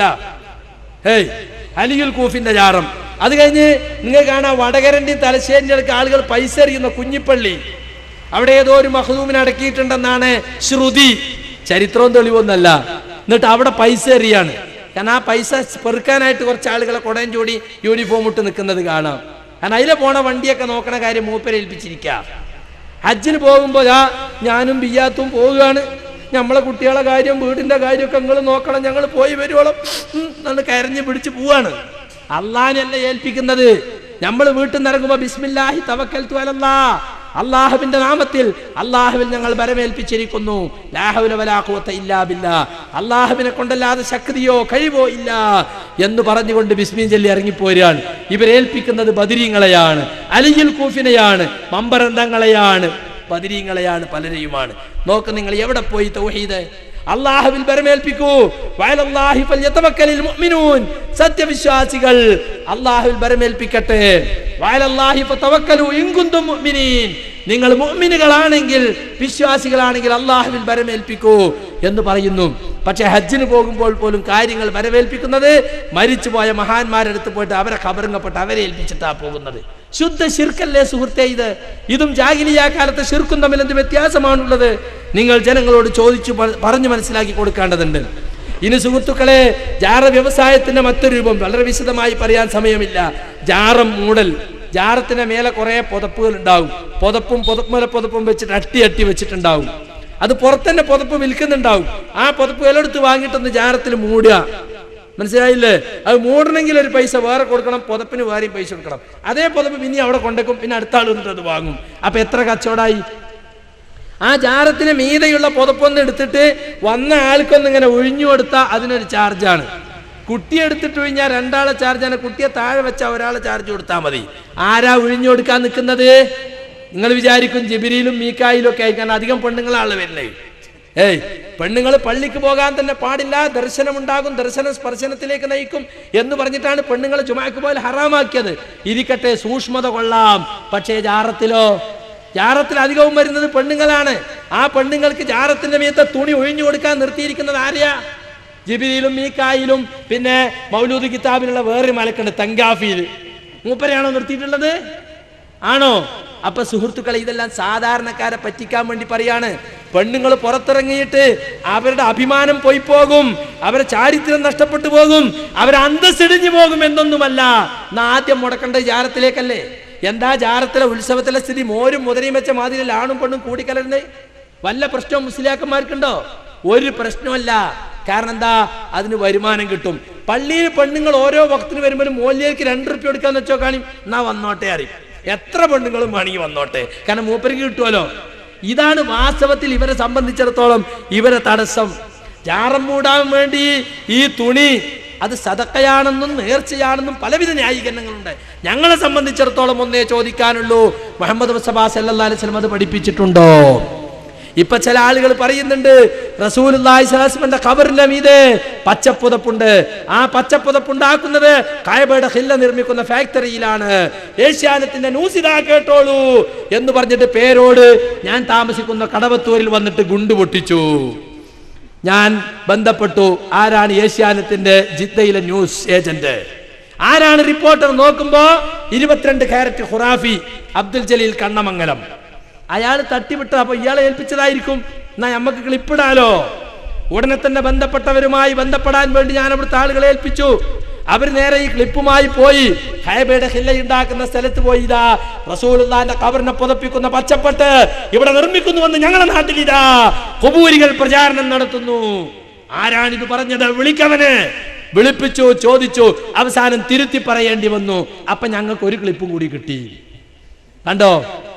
ഹേയ്, അലിയുൽ കൂഫിന്റെ ജാറം. അത് കഴിഞ്ഞ് നിങ്ങൾ കാണാം വടകരന്റെയും തലശ്ശേരിന്റെ അടുക്ക് ആളുകൾ പൈസ എറിയുന്ന കുഞ്ഞിപ്പള്ളി. അവിടെ ഏതോ ഒരു മഖ്ദൂമിനെ അടക്കിയിട്ടുണ്ടെന്നാണ് ശ്രുതി. ചരിത്രവും തെളിവൊന്നല്ല. എന്നിട്ട് അവിടെ പൈസ എറിയാണ്. കാരണം ആ പൈസ പെറുക്കാനായിട്ട് കുറച്ച് ആളുകളെ കുടയും ചൂടി യൂണിഫോം ഇട്ട് നിൽക്കുന്നത് കാണാം. കാരണം അതിലെ പോണ വണ്ടിയൊക്കെ നോക്കണ കാര്യം മൂപ്പരെ ഏൽപ്പിച്ചിരിക്കാം. ഹജ്ജിന് പോകുമ്പോൾ ഞാനും ബിയ്യാത്തും പോവുകയാണ്, നമ്മളെ കുട്ടികളെ കാര്യം വീടിന്റെ കാര്യമൊക്കെ നിങ്ങൾ നോക്കണം, ഞങ്ങൾ പോയി വരുവോളം നമ്മൾ കരഞ്ഞ് പിടിച്ച് പോവാണ്. അള്ളാഹിനല്ല ഏൽപ്പിക്കുന്നത്. നമ്മൾ വീട്ടിൽ നിന്ന് ഇറങ്ങുമ്പോൾ ബിസ്മില്ലാഹി തവക്കൽതു അലല്ലാഹ്, അള്ളാഹുവിന്റെ നാമത്തിൽ അള്ളാഹുവിൽ ഞങ്ങൾ ബരമേൽപ്പിച്ചിരിക്കുന്നു. ലാ ഹൗല വലാ ഖുവത ഇല്ലാ ബില്ലാഹ്, അള്ളാഹുവിനെ കൊണ്ടല്ലാതെ ശക്തിയോ കഴിവോ ഇല്ല എന്ന് പറഞ്ഞുകൊണ്ട് ബിസ്മി ചൊല്ലി ഇറങ്ങിപ്പോരാണ്. ഇവരേൽപ്പിക്കുന്നത് ബദരീങ്ങളെയാണ്, അലിയുൽ കൂഫിനെയാണ്, മമ്പരന്തങ്ങളെയാണ്, ബദരീങ്ങളെയാണ്, പലരെയുമാണ്. നോക്ക് നിങ്ങൾ എവിടെ പോയി തൗഹീദ്? അള്ളാഹുവിൽ ബരമേൽപ്പിക്കൂ. വഅലല്ലാഹി ഫൽയതവക്കലിൽ മുഅ്മിനൂൻ, സത്യവിശ്വാസികൾ അള്ളാഹുവിൽ ബരമേൽപ്പിക്കട്ടെ. വഅലല്ലാഹി ഫതവക്കലു ഇൻ കുന്തും മുഅ്മിനീൻ, നിങ്ങൾ മുഅ്മിനുകളാണെങ്കിൽ, വിശ്വാസികളാണെങ്കിൽ അള്ളാഹുവിൽ ബരമേൽപ്പിക്കൂ എന്ന് പറയുന്നു. പക്ഷെ ഹജ്ജിന് പോകുമ്പോൾ പോലും കാര്യങ്ങൾ വരവേൽപ്പിക്കുന്നത് മരിച്ചുപോയ മഹാന്മാരെടുത്ത് പോയിട്ട് അവരെ ഖബറിങ്ങപ്പെട്ട് അവരെ ഏൽപ്പിച്ചിട്ടാ പോകുന്നത്. ശുദ്ധ ശിർക്കല്ലേ സുഹൃത്തെ ഇത്? ഇതും ജാഹിലിയ്യ കാലത്തെ ശിർക്കും തമ്മിൽ എന്ത് വ്യത്യാസമാണുള്ളത്? നിങ്ങൾ ജനങ്ങളോട് ചോദിച്ചു പറഞ്ഞു മനസ്സിലാക്കി കൊടുക്കേണ്ടതുണ്ട്. ഇനി സുഹൃത്തുക്കളെ, ജാറ വ്യവസായത്തിന്റെ മറ്റൊരു രൂപം വളരെ വിശദമായി പറയാൻ സമയമില്ല. ജാറം മൂടൽ. ജാറത്തിന് മേലെ കുറെ പുതപ്പുകൾ ഉണ്ടാവും. പുതപ്പും വെച്ചിട്ട് അട്ടി വെച്ചിട്ടുണ്ടാവും. അത് പുറത്തന്നെ പുതപ്പ് വിൽക്കുന്നുണ്ടാവും. ആ പുതപ്പ് വിലെടുത്ത് വാങ്ങിയിട്ടൊന്ന് ജാറത്തിൽ മൂടുക. മനസ്സിലായില്ലേ? അത് മൂടണമെങ്കിൽ ഒരു പൈസ വേറെ കൊടുക്കണം, പുതപ്പിന് വേറെയും പൈസ കൊടുക്കണം. അതേ പുതപ്പ് പിന്നെ അവിടെ കൊണ്ടേക്കും, പിന്നെ അടുത്ത ആൾ വന്നിട്ട് അത് വാങ്ങും. അപ്പൊ എത്ര കച്ചവടമായി? ആ ജാറത്തിന് മീതെയുള്ള പുതപ്പൊന്ന് എടുത്തിട്ട് വന്ന ആൾക്കൊന്ന് ഇങ്ങനെ ഒഴിഞ്ഞു കൊടുത്താൽ അതിനൊരു ചാർജാണ്. കുട്ടിയെ എടുത്തിട്ട് ഒഴിഞ്ഞാൽ 2 ആളെ ചാർജാണ്. കുട്ടിയെ താഴെ വെച്ചാൽ ഒരാളെ ചാർജ് കൊടുത്താൽ മതി. ആരാ ഒഴിഞ്ഞു കൊടുക്കാൻ നിൽക്കുന്നത്? നിങ്ങൾ വിചാരിക്കും ജിബിരിയിലും മീക്കായിലും ഒക്കെ ആയിരിക്കാൻ അധികം പെണ്ണുങ്ങളാണ് വരുന്നത്. പെണ്ണുങ്ങൾ പള്ളിക്ക് പോകാൻ തന്നെ പാടില്ല, ദർശനമുണ്ടാകും, ദർശന സ്പർശനത്തിലേക്ക് നയിക്കും എന്ന് പറഞ്ഞിട്ടാണ് പെണ്ണുങ്ങൾ ജുമാക്ക് പോയാൽ ഹറാമാക്കിയത്. ഇരിക്കട്ടെ, സൂക്ഷ്മത കൊള്ളാം. പക്ഷേ ജാറത്തിൽ അധികവും വരുന്നത് പെണ്ണുങ്ങളാണ്. ആ പെണ്ണുങ്ങൾക്ക് ജാറത്തിന്റെ മീത്ത തുണി ഒഴിഞ്ഞു കൊടുക്കാൻ നിർത്തിയിരിക്കുന്നത് ആരെയാ? ജിബിരിയിലും മീക്കായിലും പിന്നെ മൗലൂദ് കിതാബിലുള്ള വേറെ മലക്കുണ്ട് തങ്കാഫിയിൽ. മൂപ്പരെയാണോ നിർത്തിയിട്ടുള്ളത്? ആണോ? അപ്പൊ സുഹൃത്തുക്കളെ, ഇതെല്ലാം സാധാരണക്കാരെ പറ്റിക്കാൻ വേണ്ടി പറയാണ്. പെണ്ണുങ്ങൾ പുറത്തിറങ്ങിയിട്ട് അവരുടെ അഭിമാനം പോയി പോകും, അവരെ ചാരിത്രം നഷ്ടപ്പെട്ടു പോകും, അവരെ അന്തസ്സിടിഞ്ഞു പോകും എന്നൊന്നുമല്ല. ആദ്യം മുടക്കേണ്ടത് ജാറത്തിലേക്കല്ലേ? എന്താ ജാറത്തിലെ ഉത്സവത്തിലെ സ്ഥിതി? മോരും മുതലയും വെച്ച മാതിരി ആണും പെണ്ണും കൂടിക്കലരുന്നേ. വല്ല പ്രശ്നവും മുസ്ലിയാക്കന്മാർക്കുണ്ടോ? ഒരു പ്രശ്നമല്ല. കാരണം എന്താ? അതിന് വരുമാനം കിട്ടും. പള്ളിയിൽ പെണ്ണുങ്ങൾ ഓരോ വക്തിന് വരുമ്പോഴും മോല്യക്ക് 2 റുപ്യ എടുക്കാന്ന് വെച്ചോ കാണി, എന്നാ വന്നോട്ടെ അറിയും. എത്ര പെണ്ണുങ്ങളും വേണമെങ്കിൽ വന്നോട്ടെ, കാരണം മൂപ്പർക്ക് കിട്ടുമല്ലോ. ഇതാണ് വാസ്തവത്തിൽ ഇവരെ സംബന്ധിച്ചിടത്തോളം ഇവരെ തടസ്സം. ജാറം മൂടാൻ വേണ്ടി ഈ തുണി അത് സദഖയാണെന്നും നേർച്ചയാണെന്നും പലവിധ ന്യായീകരണങ്ങളുണ്ട്. ഞങ്ങളെ സംബന്ധിച്ചിടത്തോളം ഒന്നേ ചോദിക്കാനുള്ളൂ, മുഹമ്മദ് മുസ്തഫ സല്ലല്ലാഹു അലൈഹി വസല്ലം അത് പഠിപ്പിച്ചിട്ടുണ്ടോ? ഇപ്പൊ ചില ആളുകൾ പറയുന്നുണ്ട് റസൂലുള്ളാഹി സ്വല്ലല്ലാഹു അലൈഹി വസല്ലമയുടെ ഖബറിന്റെ മീതെ പച്ചപ്പുതപ്പുണ്ട്. ആ പച്ചപ്പുതപ്പുണ്ടാക്കുന്നത് കഅബയുടെ ഖില്ല നിർമ്മിക്കുന്ന ഫാക്ടറിയിലാണ്. ഏഷ്യാനെറ്റിന്റെ ന്യൂസിതാ കേട്ടോളൂ എന്ന് പറഞ്ഞിട്ട് പേരോട് ഞാൻ താമസിക്കുന്ന കടവത്തൂരിൽ വന്നിട്ട് ഗുണ്ട് പൊട്ടിച്ചു. ഞാൻ ബന്ധപ്പെട്ടു. ആരാണ് ഏഷ്യാനെറ്റിന്റെ ജിദ്ദയിലെ ന്യൂസ് ഏജന്റ്? ആരാണ് റിപ്പോർട്ടർ? നോക്കുമ്പോ 22 കാരറ്റ് ഖുറാഫി അബ്ദുൽ ജലീൽ കണ്ണമംഗലം. അയാൾ തട്ടിവിട്ട. അപ്പൊ ഇയാളെ ഏൽപ്പിച്ചതായിരിക്കും. എന്നാ നമുക്ക് ക്ലിപ്പിടാലോ. ഉടനെ തന്നെ ബന്ധപ്പെട്ടവരുമായി ബന്ധപ്പെടാൻ വേണ്ടി ഞാൻ അവിടുത്തെ ആളുകളെ ഏൽപ്പിച്ചു. അവർ നേരെ ഈ ക്ലിപ്പുമായി പോയി കഅബയുടെ ഖില്ല ഉണ്ടാക്കുന്ന സ്ഥലത്ത് പോയി, ഇതാ റസൂലുള്ളാഹിന്റെ ഖബറിനെ പുതപ്പിക്കുന്ന പച്ചപ്പട്ട് ഇവിടെ നിർമ്മിക്കുന്നുവെന്ന് ഞങ്ങളുടെ നാട്ടിൽ ഇതാ ഖുബൂരികൾ പ്രചാരണം നടത്തുന്നു. ആരാണിത് പറഞ്ഞത്? വിളിക്കവന്. വിളിപ്പിച്ചു, ചോദിച്ചു, അവസാനം തിരുത്തി പറയേണ്ടി വന്നു. അപ്പൊ ഞങ്ങൾക്ക് ഒരു ക്ലിപ്പും കൂടി കിട്ടി. കണ്ടോ?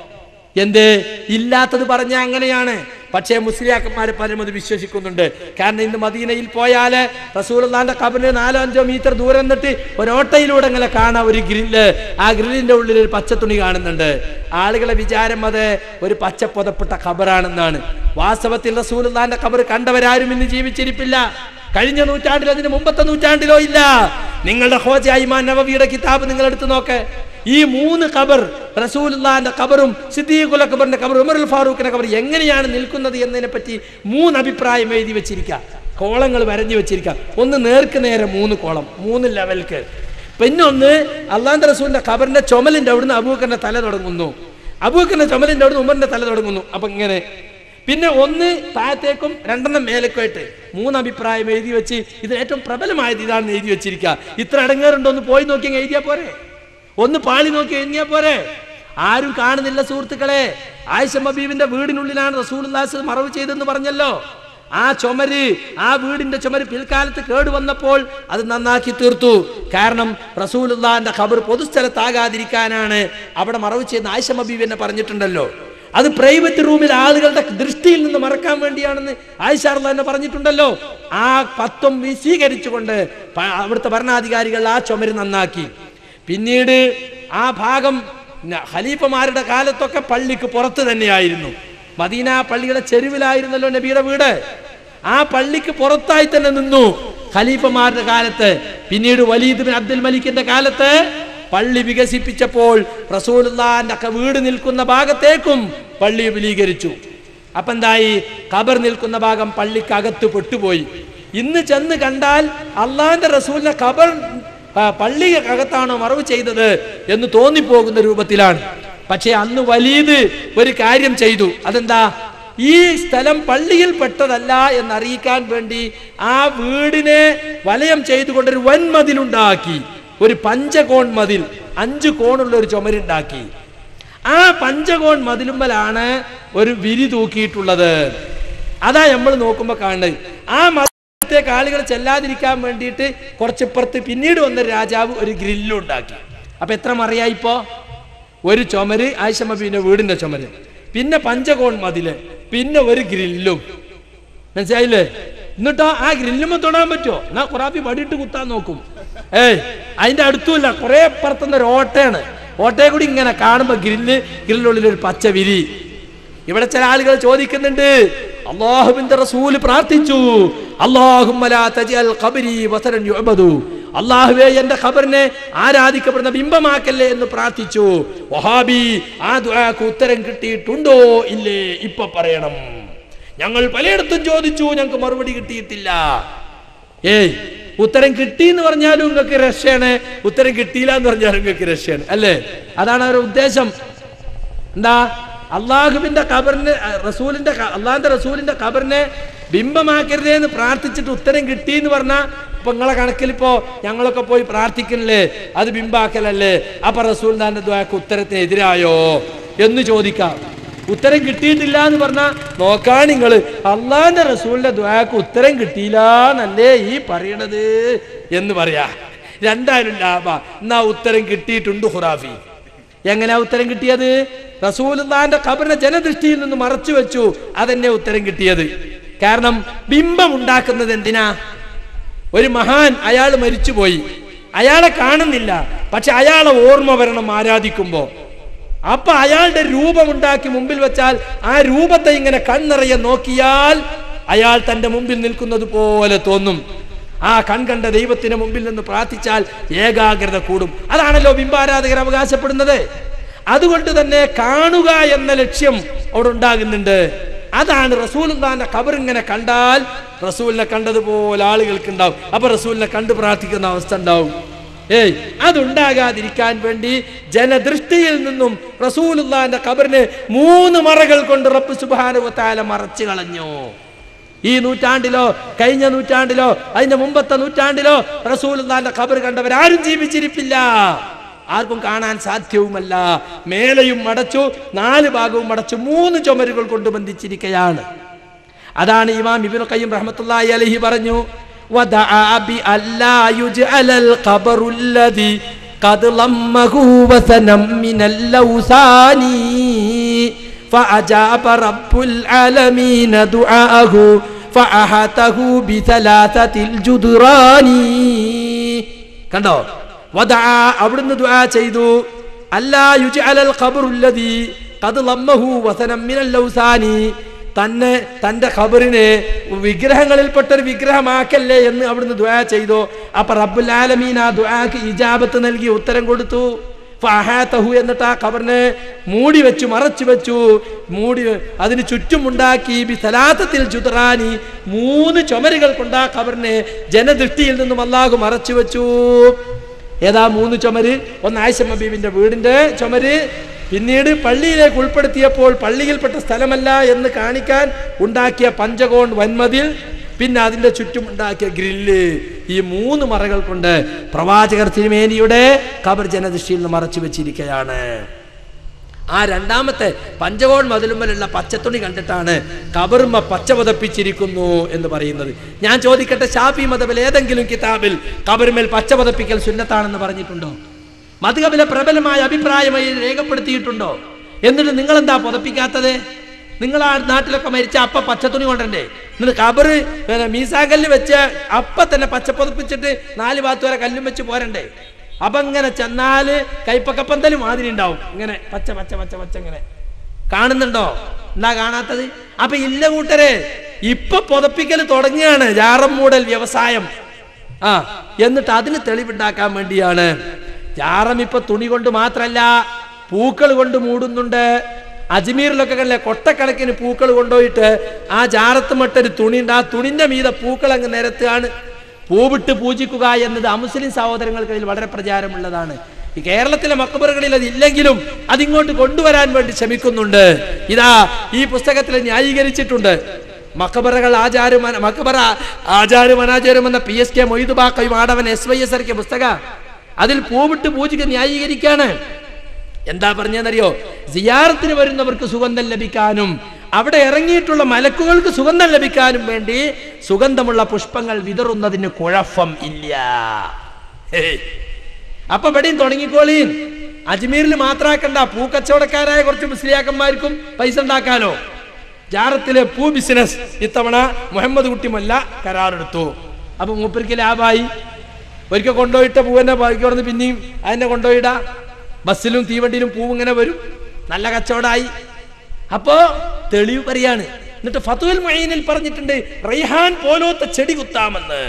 എന്ത് ഇല്ലാത്തത് പറഞ്ഞ അങ്ങനെയാണ്. പക്ഷേ മുസ്ലിയാക്കന്മാര് പലരും അത് വിശ്വസിക്കുന്നുണ്ട്. കാരണം ഇന്ന് മദീനയിൽ പോയാൽ റസൂലുള്ളാഹിന്റെ ഖബറിന് 4-5 മീറ്റർ ദൂരം നിന്നിട്ട് ഒരോട്ടയിലൂടെ അങ്ങനെ കാണാം ഒരു ഗ്രില്ല്. ആ ഗ്രില്ലിന്റെ ഉള്ളിൽ ഒരു പച്ചത്തുണി കാണുന്നുണ്ട്. ആളുകളെ വിചാരം അത് ഒരു പച്ച പുതപ്പെട്ട ഖബറാണെന്നാണ്. വാസ്തവത്തിൽ റസൂലുള്ളാഹിന്റെ ഖബർ കണ്ടവരാരും ഇന്ന് ജീവിച്ചിരിപ്പില്ല. കഴിഞ്ഞ നൂറ്റാണ്ടിലോ അതിന് മുമ്പത്തെ നൂറ്റാണ്ടിലോ ഇല്ല. നിങ്ങളുടെ ഖോജ ഇമാം നവവിയുടെ കിതാബ് നിങ്ങൾ എടുത്തു നോക്ക്. ഈ 3 ഖബർ, റസൂലുള്ളാഹിന്റെ ഖബറും സിദ്ദീഖുൽ അക്ബറിന്റെ ഖബറും ഉമറുൽ ഫാറൂഖിന്റെ ഖബർ എങ്ങനെയാണ് നിൽക്കുന്നത് എന്നതിനെ പറ്റി 3 അഭിപ്രായം എഴുതി വെച്ചിരിക്കുക. കോളങ്ങൾ വരഞ്ഞു വെച്ചിരിക്കുക. ഒന്ന് നേർക്ക് നേരെ 3 കോളം, 3 ലെവൽക്ക്. പിന്നെ ഒന്ന് അള്ളാഹുവിന്റെ റസൂലിന്റെ ഖബറിന്റെ ചുമലിന്റെ അവിടുന്ന് അബൂബക്കറിന്റെ തല തുടങ്ങുന്നു, അബൂബക്കറിന്റെ ചുമലിന്റെ അവിടുന്ന് ഉമറിന്റെ തല തുടങ്ങുന്നു. അപ്പൊ ഇങ്ങനെ പിന്നെ ഒന്ന് താഴത്തേക്കും 2 മേലേക്കുമായിട്ട് 3 അഭിപ്രായം എഴുതി വെച്ച് ഇതിൽ ഏറ്റവും പ്രബലമായത് ഇതാണെന്ന് എഴുതി വെച്ചിരിക്കുക. ഇത്ര അടങ്ങേറുണ്ടോ? ഒന്ന് പോയി നോക്കി എഴുതിയാ പോരെ? ഒന്ന് പാളി നോക്കി എഴുതിയാ പോരെ? ആരും കാണുന്നില്ല സുഹൃത്തുക്കളെ. ആയിഷ ബീവിന്റെ വീടിനുള്ളിലാണ് റസൂലുള്ളാഹി മറവ് ചെയ്തെന്ന് പറഞ്ഞല്ലോ. ആ ചുമര്, ആ വീടിന്റെ ചുമര് പിൽക്കാലത്ത് കേടുവന്നപ്പോൾ അത് നന്നാക്കി തീർത്തു. കാരണം റസൂലുള്ളാഹിന്റെ ഖബർ പൊതുസ്ഥലത്താകാതിരിക്കാനാണ് അവിടെ മറവ് ചെയ്യുന്ന ആയിഷ ബീവി എന്നെ പറഞ്ഞിട്ടുണ്ടല്ലോ. അത് പ്രൈവറ്റ് റൂമിൽ ആളുകളുടെ ദൃഷ്ടിയിൽ നിന്ന് മറക്കാൻ വേണ്ടിയാണെന്ന് ആയിഷ റളിയല്ലാഹു അൻഹ പറഞ്ഞിട്ടുണ്ടല്ലോ. ആ പത്വം സ്വീകരിച്ചുകൊണ്ട് അവിടുത്തെ ഭരണാധികാരികൾ ആ ചുമര് നന്നാക്കി. പിന്നീട് ആ ഭാഗം ഖലീഫമാരുടെ കാലത്തൊക്കെ പള്ളിക്ക് പുറത്ത് തന്നെയായിരുന്നു. മദീന പള്ളിയുടെ ചെരുവിലായിരുന്നല്ലോ നബിയുടെ വീട്. ആ പള്ളിക്ക് പുറത്തായി തന്നെ നിന്നു ഖലീഫമാരുടെ കാലത്ത്. പിന്നീട് വലീദ് ബിൻ അബ്ദുൽ മലിക്കിന്റെ കാലത്ത് പള്ളി വികസിപ്പിച്ചപ്പോൾ റസൂലുള്ളാഹിന്റെ വീട് നിൽക്കുന്ന ഭാഗത്തേക്കും പള്ളി വിപുലീകരിച്ചു. അപ്പൊ എന്തായി? ഖബർ നിൽക്കുന്ന ഭാഗം പള്ളിക്കകത്ത് പെട്ടുപോയി. ഇന്ന് ചെന്ന് കണ്ടാൽ അള്ളാഹിന്റെ റസൂലിന്റെ ഖബർ പള്ളിക്കകത്താണോ മറവ് ചെയ്തത് എന്ന് തോന്നിപ്പോകുന്ന രൂപത്തിലാണ്. പക്ഷെ അന്ന് വലീദ് ഒരു കാര്യം ചെയ്തു. അതെന്താ? ഈ സ്ഥലം പള്ളിയിൽ പെട്ടതല്ല എന്നറിയിക്കാൻ വേണ്ടി ആ വീടിനെ വലയം ചെയ്തുകൊണ്ടൊരു വൻമതിലുണ്ടാക്കി. ഒരു പഞ്ചകോൺ മതിൽ, 5 കോണുള്ള ഒരു ചുമരുണ്ടാക്കി. ആ പഞ്ചകോൺ മതിലുമ്മലാണ് ഒരു വിരി തൂക്കിയിട്ടുള്ളത്. അതാ നമ്മൾ നോക്കുമ്പോ കാണുന്നത്. ആ മതിലത്തേക്ക് ആളുകൾ ചെല്ലാതിരിക്കാൻ വേണ്ടിയിട്ട് കുറച്ചിപ്പുറത്ത് പിന്നീട് വന്ന രാജാവ് ഒരു ഗ്രില്ലും ഉണ്ടാക്കി. അപ്പൊ എത്ര മറിയായി ഇപ്പോ? ഒരു ചുമര്, ആയിഷ ബീവിന്റെ വീടിന്റെ ചുമര്, പിന്നെ പഞ്ചകോൺ മതില്, പിന്നെ ഒരു ഗ്രില്ലും. മനസ്സിലായില്ലേ? എന്നിട്ടോ ആ ഗ്രില്ലുമ്മ തൊടാൻ പറ്റുമോ? എന്നാ ഖുറാഫി വടിയിട്ട് കുത്താൻ നോക്കും. അതിന്റെ അടുത്തുമില്ല, കുറെ അപ്പുറത്തുന്ന ഒരു ഓട്ടയാണ്. ഓട്ടയെ കൂടി ഇങ്ങനെ കാണുമ്പോ ഗ്രില്ലുള്ളിൽ ഒരു പച്ച വിരി. ഇവിടെ ചില ആളുകൾ ചോദിക്കുന്നുണ്ട്, അല്ലാഹുവിന്റെ റസൂൽ പ്രാർത്ഥിച്ചു, അല്ലാഹുമ്മ ലാ തജ്അൽ ഖബ്രി വസനൻ യുഅബദു, അല്ലാഹുവേ എന്റെ ഖബറിനെ ആരാധിക്കപ്പെടുന്ന ബിംബമാക്കല്ലേ എന്ന് പ്രാർത്ഥിച്ചു. വഹാബി ആ ദുആക്ക് ഉത്തരം കിട്ടിയിട്ടുണ്ടോ ഇല്ലേ? ഇപ്പൊ പറയണം. ഞങ്ങൾ പലയിടത്തും ചോദിച്ചു, ഞങ്ങൾക്ക് മറുപടി കിട്ടിയിട്ടില്ല. ഉത്തരം കിട്ടി എന്ന് പറഞ്ഞാലും നിങ്ങൾക്ക് രക്ഷയാണ്, ഉത്തരം കിട്ടിയില്ല എന്ന് പറഞ്ഞാലും നിങ്ങൾക്ക് രക്ഷയാണ്, അല്ലേ? അതാണ് അവരുടെ ഉദ്ദേശം. എന്താ? അള്ളാഹുവിന്റെ ഖബറിനെ, അള്ളാഹിന്റെ റസൂലിന്റെ ഖബറിനെ ബിംബമാക്കരുതേ എന്ന് പ്രാർത്ഥിച്ചിട്ട് ഉത്തരം കിട്ടി എന്ന് പറഞ്ഞാൽ, ഇപ്പൊ നിങ്ങളെ കണക്കിൽ ഇപ്പോ ഞങ്ങളൊക്കെ പോയി പ്രാർത്ഥിക്കണല്ലേ, അത് ബിംബാക്കലല്ലേ? അപ്പൊ റസൂലിന്റെ ദുആക്ക് ഉത്തരത്തിന് എതിരായോ എന്ന് ചോദിക്കാം. ഉത്തരം കിട്ടിയിട്ടില്ല എന്ന് പറഞ്ഞാൽ നോക്കാൻ നിങ്ങൾ അള്ളാഹിന്റെ റസൂലിന്റെ ദുആക്ക് ഉത്തരം കിട്ടിയില്ല എന്നല്ലേ ഈ പറയണത് എന്ന് പറയാ. രണ്ടായാലും ലാഭ. എന്നാ ഉത്തരം കിട്ടിയിട്ടുണ്ട് ഖുറാഫി. എങ്ങനെയാ ഉത്തരം കിട്ടിയത്? റസൂലുള്ളാഹിന്റെ ഖബറിനെ ജനദൃഷ്ടിയിൽ നിന്ന് മറച്ചു വെച്ചു, അതെന്നെ ഉത്തരം കിട്ടിയത്. കാരണം ബിംബം ഉണ്ടാക്കുന്നത് എന്തിനാ? ഒരു മഹാൻ, അയാൾ മരിച്ചുപോയി, അയാളെ കാണുന്നില്ല, പക്ഷെ അയാളെ ഓർമ്മ വരണം ആരാധിക്കുമ്പോ. അപ്പൊ അയാളുടെ രൂപമുണ്ടാക്കി മുമ്പിൽ വെച്ചാൽ ആ രൂപത്തെ ഇങ്ങനെ കണ്ണിറയെ നോക്കിയാൽ അയാൾ തന്റെ മുമ്പിൽ നിൽക്കുന്നത് പോലെ തോന്നും. ആ കൺകണ്ട ദൈവത്തിന് മുമ്പിൽ നിന്ന് പ്രാർത്ഥിച്ചാൽ ഏകാഗ്രത കൂടും. അതാണല്ലോ ബിംബാരാധകർ അവകാശപ്പെടുന്നത്. അതുകൊണ്ട് തന്നെ കാണുക എന്ന ലക്ഷ്യം അവിടെ ഉണ്ടാകുന്നുണ്ട്. അതാണ് റസൂലുള്ളാഹിന്റെ ഖബർ ഇങ്ങനെ കണ്ടാൽ റസൂലിനെ കണ്ടതുപോലെ ആളുകൾക്ക് ഉണ്ടാവും. അപ്പൊ റസൂലിനെ കണ്ടു പ്രാർത്ഥിക്കുന്ന അവസ്ഥ ഉണ്ടാവും. അതുണ്ടാകാതിരിക്കാൻ വേണ്ടി ജനദൃഷ്ടിയിൽ നിന്നും റസൂലുള്ളാഹിന്റെ ഖബറിനെ 3 മറകൾ കൊണ്ട് റബ്ബ് സുബ്ഹാനഹു വ തആല മറച്ചു കളഞ്ഞു. ഈ നൂറ്റാണ്ടിലോ കഴിഞ്ഞ നൂറ്റാണ്ടിലോ അതിന്റെ മുമ്പത്തെ നൂറ്റാണ്ടിലോ റസൂലുള്ളാഹിന്റെ ഖബർ കണ്ടവരാരും ജീവിച്ചിരിപ്പില്ല, ആർക്കും കാണാൻ സാധ്യവുമല്ല. മേലെയും അടച്ചു, 4 ഭാഗവും അടച്ചു, 3 ചുമരുകൾ കൊണ്ട് ബന്ധിച്ചിരിക്കുകയാണ്. അതാണ് ഇമാം ഇബ്നു ഖയ്യിം റഹ്മത്തുള്ളാഹി അലൈഹി പറഞ്ഞു, വദഅ ബി അല്ലാ യുജ്അലൽ ഖബറുല്ലദി ഖദ് ലമ്മഹു വസനം മിനൽ ലൗസാനി ഫഅജാബ റബ്ബുൽ ആലമീന ദുആഅഹു ഫഅഹതഹു ബിസലാസതിൽ ജുദ്റാനി. കണ്ടോ? വദഅ, അവിടുന്ന് ദുആ ചെയ്തു, അല്ലാ യുജ്അലൽ ഖബറുല്ലദി ഖദ് ലമ്മഹു വസനം മിനൽ ലൗസാനി, തന്റെ ഖബറിനെ വിഗ്രഹങ്ങളിൽപ്പെട്ട ഒരു വിഗ്രഹമാക്കല്ലേ എന്ന് അവിടുന്ന് ദുആ ചെയ്തു. അപ്പൊ റബ്ബുൽ ആലമീൻ ആ ദുആക്ക് ഇജാബത്ത് നൽകി, ഉത്തരം കൊടുത്തു. ഫഅഹാതഹു, എന്നിട്ട് ആ ഖബറിനെ മൂടി വെച്ചു, മറച്ചു വെച്ചു, മൂടി അതിന് ചുറ്റുമുണ്ടാക്കി ബിസലാസത്തിൽ ജുദ്റാനി, 3 ചുമരുകൾ കൊണ്ട് ആ ഖബറിനെ ജനദൃഷ്ടിയിൽ നിന്നും അല്ലാഹു മറച്ചു വെച്ചു. ഏതാ 3 ചുമര്? ഒന്ന് ആയിഷ ബീവിന്റെ വീടിന്റെ ചുമര്, പിന്നീട് പള്ളിയിലേക്ക് ഉൾപ്പെടുത്തിയപ്പോൾ പള്ളിയിൽപ്പെട്ട സ്ഥലമല്ല എന്ന് കാണിക്കാൻ ഉണ്ടാക്കിയ പഞ്ചകോൺ വൻമതിൽ, പിന്നെ അതിന്റെ ചുറ്റും ഉണ്ടാക്കിയ ഗ്രില്ല്. ഈ 3 മറകൾ കൊണ്ട് പ്രവാചകർ തിരുമേനിയുടെ ഖബർ ജനദൃഷ്ടിയിൽ നിന്ന് മറച്ചു വെച്ചിരിക്കുകയാണ്. ആ രണ്ടാമത്തെ പഞ്ചകോൺ മതിലുമ്മലുള്ള പച്ചത്തുണി കണ്ടിട്ടാണ് ഖബറുമ്മ പച്ച പതപ്പിച്ചിരിക്കുന്നു എന്ന് പറയുന്നത്. ഞാൻ ചോദിക്കട്ടെ, ശാഫി മദ്ഹബിൽ ഏതെങ്കിലും കിതാബിൽ ഖബറുമേൽ പച്ച പതപ്പിക്കൽ സുന്നത്താണെന്ന് പറഞ്ഞിട്ടുണ്ടോ? മദ്ഹബിലെ പ്രബലമായ അഭിപ്രായമായി രേഖപ്പെടുത്തിയിട്ടുണ്ടോ? എന്നിട്ട് നിങ്ങൾ എന്താ പുതപ്പിക്കാത്തത്? നിങ്ങൾ ആ നാട്ടിലൊക്കെ മരിച്ച അപ്പ പച്ചത്തുണി കൊണ്ടേ, എന്നിട്ട് ഖബറ് മീസാങ്കല്ല് വെച്ച് അപ്പ തന്നെ പച്ച പുതപ്പിച്ചിട്ട് 4 ഭാഗത്ത് വരെ കല്ലും വെച്ച് പോരണ്ടേ? അപ്പൊ ഇങ്ങനെ ചെന്നാല് കൈപ്പക്കപ്പന്തലും മാതിരി ഉണ്ടാവും, ഇങ്ങനെ പച്ച പച്ച പച്ച പച്ച ഇങ്ങനെ കാണുന്നുണ്ടോ? എന്താ കാണാത്തത്? അപ്പൊ ഇല്ല കൂട്ടരെ, ഇപ്പൊ പുതപ്പിക്കൽ തുടങ്ങിയാണ്, ജാറം മൂടൽ വ്യവസായം. എന്നിട്ട് അതിന് തെളിവുണ്ടാക്കാൻ വേണ്ടിയാണ്. ജാറം ഇപ്പൊ തുണി കൊണ്ട് മാത്രല്ല പൂക്കൾ കൊണ്ട് മൂടുന്നുണ്ട്. അജ്മീറിലൊക്കെ കണ്ടില്ലേ കൊട്ടക്കണക്കിന് പൂക്കൾ കൊണ്ടുപോയിട്ട് ആ ജാറത്ത് മട്ടൊരു തുണിയുണ്ട്, ആ തുണിന്റെ മീതെ പൂക്കൾ അങ്ങ് നിരത്തുകയാണ്. പൂവിട്ട് പൂജിക്കുക എന്നത് അമുസ്ലിം സഹോദരങ്ങൾക്കിടയിൽ വളരെ പ്രചാരമുള്ളതാണ്. ഈ കേരളത്തിലെ മക്ബറകളിൽ അതില്ലെങ്കിലും അതിങ്ങോട്ട് കൊണ്ടുവരാൻ വേണ്ടി ശ്രമിക്കുന്നുണ്ട്. ഇതാ ഈ പുസ്തകത്തിൽ ന്യായീകരിച്ചിട്ടുണ്ട്. മക്ബറകൾ മക്ബറ ആചാരും അനാചാരും എന്ന PSK മൊയ്തു ബാക്കയും ആടവൻ SYS ഇറക്കിയ പുസ്തക. അതിൽ പൂവിട്ട് പൂജിക്ക് ന്യായീകരിക്കാണ്. എന്താ പറഞ്ഞതെന്നറിയോ? സിയാറത്തിന് വരുന്നവർക്ക് സുഗന്ധം ലഭിക്കാനും അവിടെ ഇറങ്ങിയിട്ടുള്ള മലക്കുകൾക്ക് സുഗന്ധം ലഭിക്കാനും വേണ്ടി സുഗന്ധമുള്ള പുഷ്പങ്ങൾ വിതറുന്നതിന് കുഴപ്പം ഇല്ല. അപ്പൊ ഇവിടെയും തുടങ്ങിക്കോളീൻ. അജ്മീറിൽ മാത്രാക്കണ്ട, പൂക്കച്ചവടക്കാരായ കുറച്ച് മുസ്ലിയാക്കന്മാർക്കും പൈസ ഉണ്ടാക്കാലോ. ജാറത്തിലെ പൂ ബിസിനസ് ഇത്തവണ മുഹമ്മദ് കുട്ടി മല്ല കരാറെടുത്തു. അപ്പൊ മൂപ്പർക്ക് ലാഭായി. ഒരിക്കൽ കൊണ്ടുപോയിട്ട പൂവിന്റെ ബാക്കി പറഞ്ഞ് പിന്നെയും അതിനെ കൊണ്ടുപോയിടാ. ബസ്സിലും തീവണ്ടിയിലും പൂവ് ഇങ്ങനെ വരും, നല്ല കച്ചവടമായി. അപ്പോ തെളിവ് പറയാണ്. എന്നിട്ട് ഫതുൽ മുഈനിൽ പറഞ്ഞിട്ടുണ്ട് റൈഹാൻ പോലത്തെ ചെടി കുത്താമെന്ന്.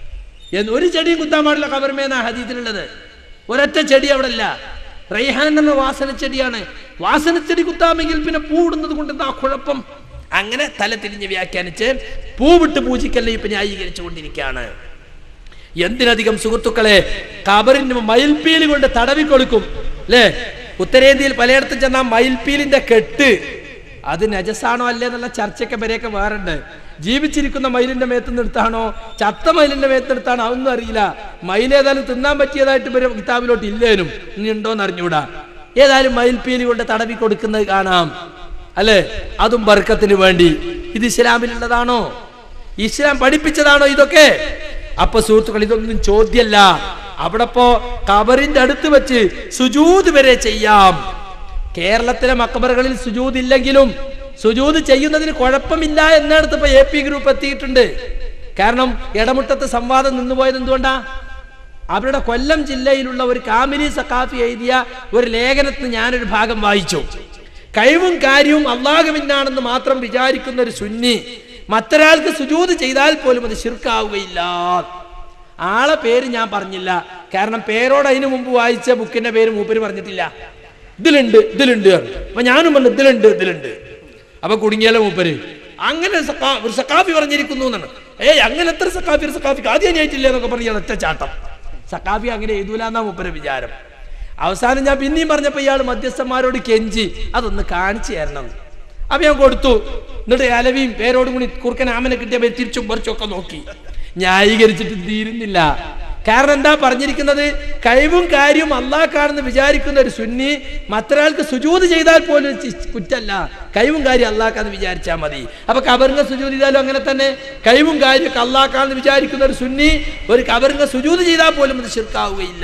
ഒരു ചെടിയും കുത്താൻ പാടില്ല ഖബറിമേന്നാ ഹദീസിലുള്ളത്. ഒരൊറ്റ ചെടി അവിടെ ഇല്ല. റൈഹാൻ എന്ന വാസന ചെടിയാണ്. വാസന ചെടി കുത്താമെങ്കിൽ പിന്നെ പൂ ഇടുന്നത് കൊണ്ട് എന്താ കുഴപ്പം? അങ്ങനെ തല തിരിഞ്ഞ് വ്യാഖ്യാനിച്ച് പൂവിട്ട് പൂജിക്കല്ലേ ഇപ്പൊ ന്യായീകരിച്ചു കൊണ്ടിരിക്കുകയാണ്. എന്തിനധികം സുഹൃത്തുക്കളെ, ഖബറിന് മയിൽപ്പീലി കൊണ്ട് തടവി കൊടുക്കും അല്ലേ? ഉത്തരേന്ത്യയിൽ പലയിടത്തും ചെന്നാൽ മയിൽപ്പീലിന്റെ കെട്ട് അത് നജസാണോ അല്ലേ എന്നുള്ള ചർച്ചയൊക്കെ വരെയൊക്കെ വേറുണ്ട്. ജീവിച്ചിരിക്കുന്ന മയിലിന്റെ മേത്തുനിന്ന് എടുത്താണോ ചത്ത മയിലിന്റെ മേത്തുനിന്ന് എടുത്താണോ അതൊന്നും അറിയില്ല. മയിലേതായാലും തിന്നാൻ പറ്റിയതായിട്ട് ഇവര് കിതാബിലോട്ട് ഇല്ലേനും, ഇനി ഉണ്ടോന്ന് അറിഞ്ഞൂടാ. ഏതായാലും മയിൽപ്പീലി കൊണ്ട് തടവി കൊടുക്കുന്നത് കാണാം അല്ലെ? അതും ബർക്കത്തിന് വേണ്ടി. ഇത് ഇസ്ലാമിലുള്ളതാണോ? ഇസ്ലാം പഠിപ്പിച്ചതാണോ ഇതൊക്കെ? അപ്പൊ സുഹൃത്തുക്കൾ, ഇതൊന്നും ചോദ്യമല്ല. അവിടെ ഇപ്പോ ഖബറിന്റെ അടുത്ത് വെച്ച് സുജൂദ് വരെ ചെയ്യാം. കേരളത്തിലെ മക്ബറകളിൽ സുജൂദ് ഇല്ലെങ്കിലും സുജൂദ് ചെയ്യുന്നതിന് കുഴപ്പമില്ല എന്നിടത്ത് ഇപ്പൊ AP ഗ്രൂപ്പ് എത്തിയിട്ടുണ്ട്. കാരണം ഇടമുട്ടത്ത് സംവാദം നിന്നുപോയത് എന്തുകൊണ്ടാ? അവരുടെ കൊല്ലം ജില്ലയിലുള്ള ഒരു കാമിലി സഖാഫി എഴുതിയ ഒരു ലേഖനത്തിന് ഞാനൊരു ഭാഗം വായിച്ചു. കഴിവും കാര്യവും അള്ളാഹുവിനാണെന്ന് മാത്രം വിചാരിക്കുന്ന ഒരു സുന്നി മറ്റൊരാൾക്ക് സുജൂദ് ചെയ്താൽ പോലും അത് ശിർക്കാവുകയില്ല. ആളെ പേര് ഞാൻ പറഞ്ഞില്ല, കാരണം പേരോട് അതിനു മുമ്പ് വായിച്ച ബുക്കിന്റെ പേര് മൂപ്പര് പറഞ്ഞിട്ടില്ല. ഇതിലുണ്ട് അപ്പൊ ഞാനും പറഞ്ഞു ഇതിലുണ്ട്. അപ്പൊ കുടുങ്ങിയാലോ മൂപ്പര്. അങ്ങനെ ഒരു സഖാഫി പറഞ്ഞിരിക്കുന്നു എന്നാണ്. അങ്ങനെ എത്ര സഖാഫിക്ക് ആദ്യം ആയിട്ടില്ല എന്നൊക്കെ പറഞ്ഞ ഒറ്റ ചാട്ടം. സഖാഫി അങ്ങനെ എഴുതൂല എന്നാ മൂപ്പര് വിചാരം. അവസാനം ഞാൻ പിന്നെയും പറഞ്ഞപ്പോ ഇയാൾ മധ്യസ്ഥന്മാരോട് കെഞ്ചി അതൊന്ന് കാണിച്ചു തരണം. അപ്പൊ ഞാൻ കൊടുത്തു. എന്നിട്ട് അലവിയും പേരോടും കൂടി കുറുക്കൻ ആമനെ കിട്ടിയ തിരിച്ചും മറിച്ചൊക്കെ നോക്കി. ന്യായീകരിച്ചിട്ട് തീരുന്നില്ല. കാരണം എന്താ പറഞ്ഞിരിക്കുന്നത്? കഴിവും കാര്യവും അള്ളാഹ്ക്കാണെന്ന് വിചാരിക്കുന്ന ഒരു സുന്നി മറ്റൊരാൾക്ക് സുജൂദ് ചെയ്താൽ പോലും കുറ്റല്ല. കഴിവും കാര്യം അള്ളാഹ്ക്കാന്ന് വിചാരിച്ചാൽ മതി. അപ്പൊ ഖബറിന് സുജൂദ് ചെയ്താലും അങ്ങനെ തന്നെ. കഴിവും കാര്യമൊക്കെ അള്ളാഹ്ക്കാണെന്ന് വിചാരിക്കുന്ന ഒരു സുന്നി ഒരു ഖബറിന് സുജൂദ് ചെയ്താൽ പോലും അത് ശിർക്കാവുകയില്ല.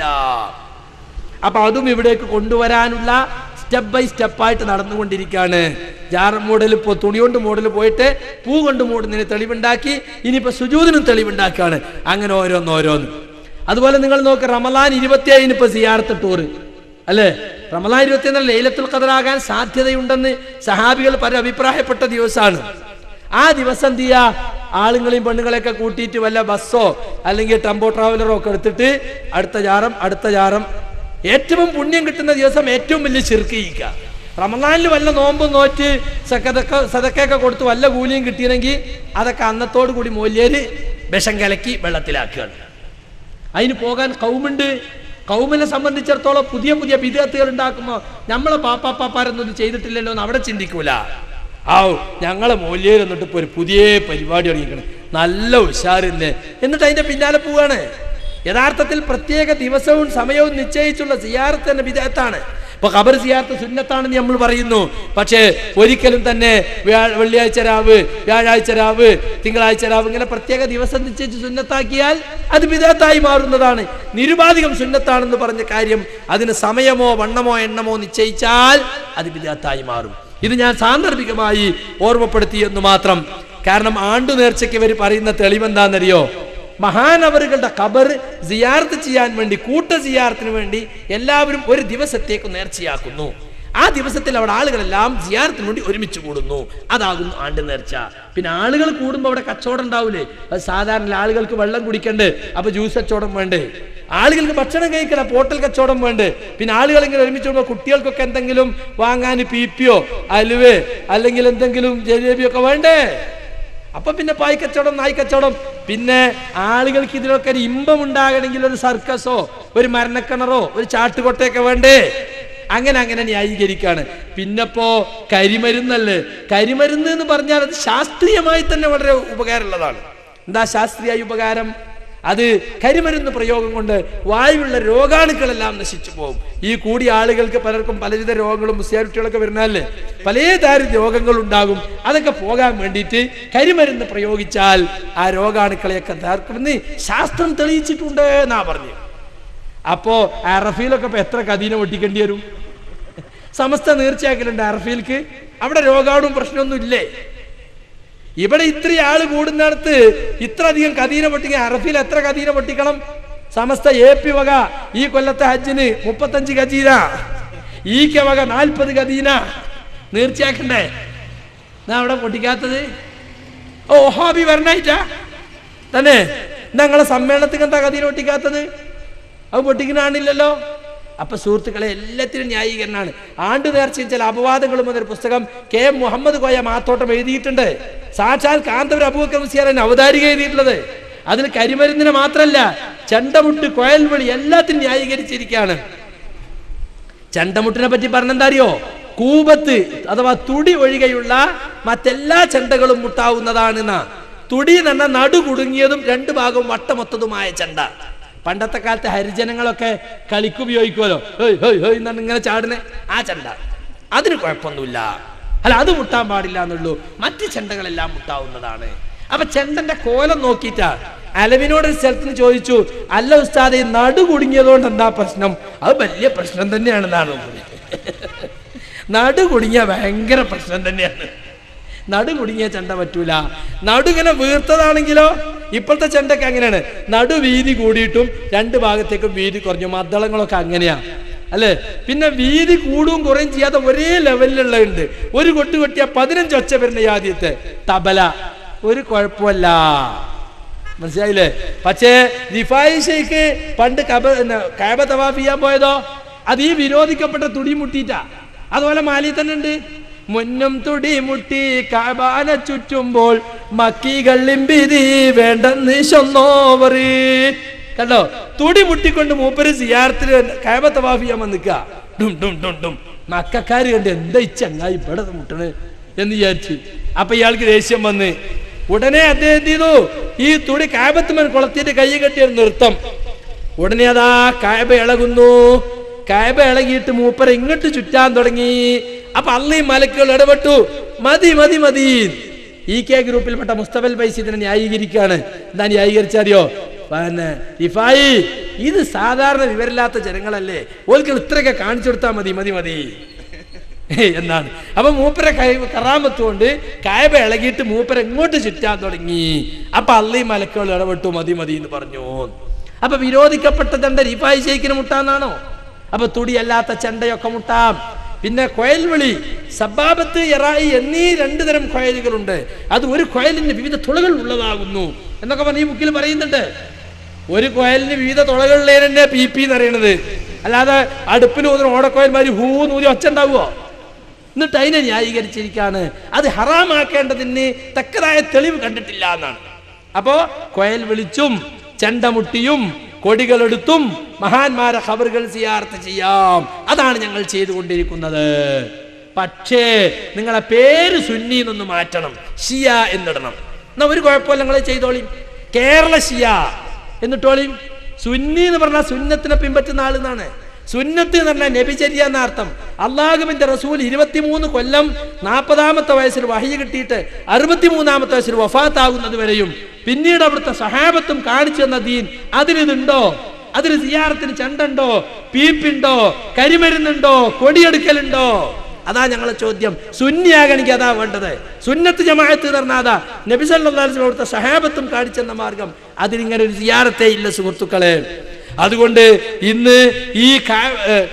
അപ്പൊ അതും ഇവിടേക്ക് കൊണ്ടുവരാനുള്ള സ്റ്റെപ്പ് ബൈ സ്റ്റെപ്പായിട്ട് നടന്നുകൊണ്ടിരിക്കുകയാണ്. ജാർ മോഡൽ ഇപ്പോൾ തുണി കൊണ്ട് മോഡൽ പോയിട്ട് പൂ കൊണ്ട് മൂടുന്നതിന് തെളിവുണ്ടാക്കി, ഇനിയിപ്പോ സുജൂദിനും തെളിവുണ്ടാക്കുകയാണ്. അങ്ങനെ ഓരോന്ന്. അതുപോലെ നിങ്ങൾ നോക്ക്, റമളാൻ 27 ഇപ്പൊ സിയാറത്ത് ടൂർ അല്ലേ? റമളാൻ 27 ലൈലത്തുൽ ഖദറാകാൻ സാധ്യതയുണ്ടെന്ന് സഹാബികൾ പല അഭിപ്രായപ്പെട്ട ദിവസമാണ്. ആ ദിവസം എന്ത് ചെയ്യാ? ആളുകളെയും പെണ്ണുങ്ങളെയൊക്കെ കൂട്ടിയിട്ട് വല്ല ബസ്സോ അല്ലെങ്കിൽ ടെമ്പോ ട്രാവലറോ ഒക്കെ എടുത്തിട്ട് അടുത്ത ജാറം ഏറ്റവും പുണ്യം കിട്ടുന്ന ദിവസം ഏറ്റവും വലിയ ശിർക്ക് ചെയ്യിക്കുക. റമളാനിൽ വല്ല നോമ്പും നോറ്റ് സദക്കയൊക്കെ കൊടുത്ത് വല്ല കൂലിയും കിട്ടിയെങ്കിൽ അതൊക്കെ അന്നത്തോടു കൂടി മൂല്യര് വിഷം കലക്കി വെള്ളത്തിലാക്കുകയാണ്. അതിന് പോകാൻ കൗമുണ്ട്. കൗമിനെ സംബന്ധിച്ചിടത്തോളം പുതിയ ബിദ്അത്തുകൾ ഉണ്ടാക്കുമ്പോൾ നമ്മളെ പാപ്പാപ്പാരൊന്നും ഇത് ചെയ്തിട്ടില്ലല്ലോ എന്ന് അവിടെ ചിന്തിക്കൂല. ഞങ്ങളെ മൂല്യര് എന്നിട്ട് ഇപ്പൊ ഒരു പുതിയ പരിപാടി തുടങ്ങിക്കണം, നല്ല ഉഷാറില്ലേ, എന്നിട്ട് അതിന്റെ പിന്നാലെ പോവാണ്. യഥാർത്ഥത്തിൽ പ്രത്യേക ദിവസവും സമയവും നിശ്ചയിച്ചുള്ള സിയാറത്ത് തന്നെ ബിദ്അത്താണ്. ഇപ്പൊ ഖബർ സിയാറത്ത് സുന്നത്താണെന്ന് നമ്മൾ പറയുന്നു. പക്ഷേ ഒരിക്കലും തന്നെ വെള്ളിയാഴ്ച രാവ്, വ്യാഴാഴ്ച രാവ്, തിങ്കളാഴ്ച രാവ് ഇങ്ങനെ പ്രത്യേക ദിവസം നിശ്ചയിച്ച് സുന്നത്താക്കിയാൽ അത് ബിദ്അത്തായി മാറുന്നതാണ്. നിരുപാധികം സുന്നത്താണെന്ന് പറഞ്ഞ കാര്യം അതിന് സമയമോ വണ്ണമോ എണ്ണമോ നിശ്ചയിച്ചാൽ അത് ബിദ്അത്തായി മാറും. ഇത് ഞാൻ സാന്ദർഭികമായി ഓർമ്മപ്പെടുത്തി എന്ന് മാത്രം. കാരണം ആണ്ടു നേർച്ചയ്ക്ക് ഇവർ പറയുന്ന തെളിവെന്താണെന്നറിയോ? മഹാനവറുകളുടെ ഖബർ സിയാറത്ത് ചെയ്യാൻ വേണ്ടി, കൂട്ട സിയാറത്തിന് വേണ്ടി എല്ലാവരും ഒരു ദിവസത്തേക്ക് നേർച്ചയാക്കുന്നു. ആ ദിവസത്തിൽ അവിടെ ആളുകളെല്ലാം സിയാറത്തിന് വേണ്ടി ഒരുമിച്ച് കൂടുന്നു. അതാകുന്നു ആണ്ട് നേർച്ച. പിന്നെ ആളുകൾ കൂടുമ്പോൾ അവിടെ കച്ചവടം ഉണ്ടാവൂലേ? അത് സാധാരണ ആളുകൾക്ക് വെള്ളം കുടിക്കണ്ടേ, അപ്പൊ ജ്യൂസ് കച്ചവടം വേണ്ടേ, ആളുകൾക്ക് ഭക്ഷണം കഴിക്കണം, പോട്ടൽ കച്ചവടം വേണ്ടേ, പിന്നെ ആളുകൾ ഇങ്ങനെ ഒരുമിച്ച് കൂടുമ്പോൾ കുട്ടികൾക്കൊക്കെ എന്തെങ്കിലും വാങ്ങാൻ പീപ്പിയോ അലുവേ അല്ലെങ്കിൽ എന്തെങ്കിലും ജലേബിയോ ഒക്കെ വേണ്ടേ? അപ്പൊ പിന്നെ പായ് കച്ചവടം, നായ് കച്ചവടം. പിന്നെ ആളുകൾക്ക് ഇതിലൊക്കെ ഒരു ഇമ്പം ഉണ്ടാകണമെങ്കിൽ ഒരു സർക്കസോ ഒരു മരണക്കിണറോ ഒരു ചാട്ടുകൊട്ടയൊക്കെ വേണ്ടേ? അങ്ങനെ അങ്ങനെ ന്യായീകരിക്കാണ്. പിന്നെപ്പോ കരിമരുന്നല്ലേ, കരിമരുന്ന് എന്ന് പറഞ്ഞാൽ അത് ശാസ്ത്രീയമായി തന്നെ വളരെ ഉപകാരമുള്ളതാണ്. എന്താ ശാസ്ത്രീയ ഉപകാരം? അത് കരിമരുന്ന് പ്രയോഗം കൊണ്ട് വായുവുള്ള രോഗാണുക്കളെല്ലാം നശിച്ചു പോകും. ഈ കൂടിയ ആളുകൾക്ക് പലർക്കും പലവിധ രോഗങ്ങളും മുസ്ലിംകളൊക്കെ വരുന്നതല്ലേ, പലതരം രോഗങ്ങൾ ഉണ്ടാകും. അതൊക്കെ പോകാൻ വേണ്ടിയിട്ട് കരിമരുന്ന് പ്രയോഗിച്ചാൽ ആ രോഗാണുക്കളെയൊക്കെ തീർക്കുമെന്ന് ശാസ്ത്രം തെളിയിച്ചിട്ടുണ്ട് എന്നാ പറഞ്ഞു. അപ്പോ അറഫയിലൊക്കെ ഇപ്പൊ എത്ര കദീന പൊട്ടിക്കേണ്ടി വരും? സമസ്ത നേർച്ചയാക്കലുണ്ട് അറഫയിൽക്ക്. അവിടെ രോഗാണും പ്രശ്നമൊന്നും ഇല്ലേ? ഇവിടെ ഇത്രയും ആള് കൂടുന്നിടത്ത് ഇത്ര അധികം കദീന പൊട്ടിക്കാൻ അറഫയിൽ എത്ര കദീന പൊട്ടിക്കണം? സമസ്ത AP വക ഈ കൊല്ലത്തെ ഹജ്ജിന് 35 കദീന, ഈക്ക വക 40 കദീന നേർച്ചയാക്കണ്ടേ? എന്നാ അവിടെ പൊട്ടിക്കാത്തത്? ഓ ഹാബി വരണായിട്ടാ തന്നെ ഞങ്ങളെ സമ്മേളനത്തിൽ എന്താ കദീന പൊട്ടിക്കാത്തത്? അത് പൊട്ടിക്കാണില്ലല്ലോ. അപ്പൊ സുഹൃത്തുക്കളെ, എല്ലാത്തിനും ന്യായീകരണമാണ്. ആണ്ട് നേർച്ചയും ചില അപവാദങ്ങളും എന്നൊരു പുസ്തകം KM മുഹമ്മദ് കോയ മാത്തോട്ടം എഴുതിയിട്ടുണ്ട്. സാക്ഷാൽ കാന്തപുരം അബൂബക്കർ മുസ്ലിയാർ അവതാരിക എഴുതിയിട്ടുള്ളത്. അതിൽ കരിമരുന്നിനെ മാത്രമല്ല, ചെണ്ടമുട്ട്, കൊയൽവിളി എല്ലാത്തിനും ന്യായീകരിച്ചിരിക്കുകയാണ്. ചെണ്ടമുട്ടിനെ പറ്റി പറഞ്ഞെന്താ അറിയോ? കൂപത്ത് അഥവാ തുടി ഒഴികെയുള്ള മറ്റെല്ലാ ചെണ്ടകളും മുട്ടാവുന്നതാണെന്ന. തുടി എന്ന് പറഞ്ഞാൽ നടു കുടുങ്ങിയതും 2 ഭാഗവും വട്ടമൊത്തതുമായ ചെണ്ട. പണ്ടത്തെ കാലത്ത് ഹരിജനങ്ങളൊക്കെ കളിക്കുപയോഗിക്കുമല്ലോ, എന്നാണ് ഇങ്ങനെ ചാടുന്നേ, ആ ചെണ്ട. അതിന് കുഴപ്പമൊന്നുമില്ല, അല്ല അത് മുട്ടാൻ പാടില്ല എന്നുള്ളൂ. മറ്റ് ചെണ്ടകളെല്ലാം മുട്ടാവുന്നതാണ്. അപ്പൊ ചെണ്ടന്റെ കോലം നോക്കിയിട്ടാ അലവിനോട് ഒരു സ്ഥലത്തിന് ചോദിച്ചു, അല്ല ഉസ്താദെ നടു കുടുങ്ങിയതുകൊണ്ട് എന്താ പ്രശ്നം? അത് വലിയ പ്രശ്നം തന്നെയാണെന്നാണ്. നടു കുടുങ്ങിയ ഭയങ്കര പ്രശ്നം തന്നെയാണ്. നടു കുടുങ്ങിയ ചെണ്ട പറ്റൂല. നടു ഇങ്ങനെ വീർത്തതാണെങ്കിലോ, ഇപ്പോഴത്തെ ചെണ്ടൊക്കെ അങ്ങനെയാണ്, നടു വീതി കൂടിയിട്ടും 2 ഭാഗത്തേക്കും വീതി കുറഞ്ഞു. മദ്ദളങ്ങളൊക്കെ അങ്ങനെയാ അല്ലെ? പിന്നെ വീതി കൂടും കുറയും ചെയ്യാതെ ഒരേ ലെവലിലുള്ളതുണ്ട്. ഒരു കൊട്ട് കൊട്ടിയ 15 ഒച്ച വരുന്ന ആദ്യത്തെ തബല, ഒരു കുഴപ്പമല്ല, മനസ്സിലായില്ലേ? പക്ഷേ റിഫായി ഷെയ്ഖ് പണ്ട് കഅബ തവാഫ് ചെയ്യാൻ പോയതോ അത് ഈ വിരോധിക്കപ്പെട്ട തുടി മുട്ടിയിട്ടാ. അതുപോലെ മാലി തന്നെ ഉണ്ട്, മുന്നും തുടി മുട്ടി കഅബാന ചുറ്റുമ്പോൾ മക്കികളിമ്പിരി വേണ്ടെന്ന് ചൊന്നോവറ്. കണ്ടോ, തുടി മുട്ടിക്കൊണ്ട് മൂപ്പര് സിയാറത്തിൽ കഅബ തവാഫ് ചെയ്യാൻ വന്നിക്കുക. ഡും ഡും ഡും ഡും. മക്കാര് കണ്ട് എന്താ ഈ ചങ്ങായി ഇവിടെ മുട്ടണ് എന്ന് വിചാരിച്ചു. അപ്പൊ ഇയാൾക്ക് ദേഷ്യം വന്ന് ഉടനെ അദ്ദേഹം എന്ത് ചെയ്തു? ഈ തുടി കഅബത്തുമേൽ കൊളത്തിയിട്ട് കൈ കെട്ടിയ നൃത്തം. ഉടനെ അതാ കഅബ ഇളകുന്നു. കഅബ ഇളകിയിട്ട് മൂപ്പര ഇങ്ങോട്ട് ചുറ്റാൻ തുടങ്ങി. അപ്പൊ അള്ളയും മലക്കുകൾ ഇടപെട്ടു. മതി മതി മതി. EK ഗ്രൂപ്പിൽപ്പെട്ട മുസ്തഫൽ ഫൈസി ഇതിനെ ന്യായീകരിക്കുകയാണ്. എന്താ ന്യായീകരിച്ചറിയോ? പിന്നെ റിഫായി, ഇത് സാധാരണ വിവരമില്ലാത്ത ജനങ്ങളല്ലേ, ഓൽക്ക് ഇത്രയൊക്കെ കാണിച്ചു കൊടുത്താൽ മതി മതി മതി എന്നാണ്. അപ്പൊ മൂപ്പര കറാമത്ത് കൊണ്ട് കഅബ ഇളകിയിട്ട് മൂപ്പര ഇങ്ങോട്ട് ചുറ്റാൻ തുടങ്ങി. അപ്പൊ അള്ളയും മലക്കുകൾ ഇടപെട്ടു, മതി മതി എന്ന് പറഞ്ഞു. അപ്പൊ വിരോധിക്കപ്പെട്ട ചെണ്ട റിഫായി ഷെയ്ഖിന് മുട്ടാന്നാണോ? അപ്പൊ തുടിയല്ലാത്ത ചെണ്ടയൊക്കെ മുട്ടാം. പിന്നെ കൊയൽവിളി, സബാബത്ത്, യറായി എന്നീ 2 തരം കൊയലുകളുണ്ട്. അത് ഒരു കൊയലിന് വിവിധ തുളകൾ ഉള്ളതാകുന്നു എന്നൊക്കെ പറഞ്ഞ് ഈ ബുക്കിൽ പറയുന്നുണ്ട്. ഒരു കൊയലിന് വിവിധ തുളകളിലേ തന്നെ PP എന്ന് അറിയണത്. അല്ലാതെ അടുപ്പിൽ ഊതുന്ന ഓടക്കൊയൽമാര് ഹൂന്നൂരി ഒച്ച ഉണ്ടാവുമോ? എന്നിട്ട് അതിനെ ന്യായീകരിച്ചിരിക്കുകയാണ്. അത് ഹറാമാക്കേണ്ടതിന് തക്കതായ തെളിവ് കണ്ടിട്ടില്ല എന്നാണ്. അപ്പോ കൊയൽ വിളിച്ചും ചെണ്ടമുട്ടിയും കൊടികളെടുത്തും മഹാന്മാരെ ഖബറുകൾ സിയാറത്ത് ചെയ്യാം. അതാണ് ഞങ്ങൾ ചെയ്തുകൊണ്ടിരിക്കുന്നത്. പക്ഷേ നിങ്ങളെ പേര് സുന്നി എന്നൊന്ന് മാറ്റണം, ഷിയ എന്നിടണം. എന്നാ ഒരു കുഴപ്പമില്ല, നിങ്ങൾ ചെയ്തോളി. കേരള ഷിയ എന്നിട്ടോളിയും. സുന്നി എന്ന് പറഞ്ഞാൽ സുന്നത്തിനെ പിൻപറ്റുന്ന ആളെന്നാണ്. സുന്നത്ത് എന്ന് പറഞ്ഞാൽ നബിചര്യ എന്ന അർത്ഥം. അള്ളാഹുവിന്റെ റസൂൽ 23 കൊല്ലം 40ാമത്തെ വയസ്സിൽ വഹയി കിട്ടിയിട്ട് 63ാമത്തെ വയസ്സിൽ വഫാത്താകുന്നത് വരെയും പിന്നീട് അവിടുത്തെ സഹാബത്തും കാണിച്ചു തന്ന ദീൻ, അതിലിതുണ്ടോ? അതിൽ സിയാറത്തിന് ചെണ്ടുണ്ടോ? പീപ്പിണ്ടോ? കരിമരുന്നുണ്ടോ? കൊടിയെടുക്കലുണ്ടോ? അതാ ഞങ്ങളെ ചോദ്യം. സുന്നിയാകണമെങ്കിൽ അതാ വേണ്ടത്. സുന്നത്ത് ജമാഅത്ത് പറഞ്ഞാൽ അതാ. നബി സല്ലല്ലാഹു അലൈഹി വസല്ലം അവിടുത്തെ സഹാബത്തും കാണിച്ചെന്ന മാർഗം. അതിലിങ്ങനെ ഒരു സിയാറത്തേ ഇല്ല സുഹൃത്തുക്കളെ. അതുകൊണ്ട് ഇന്ന്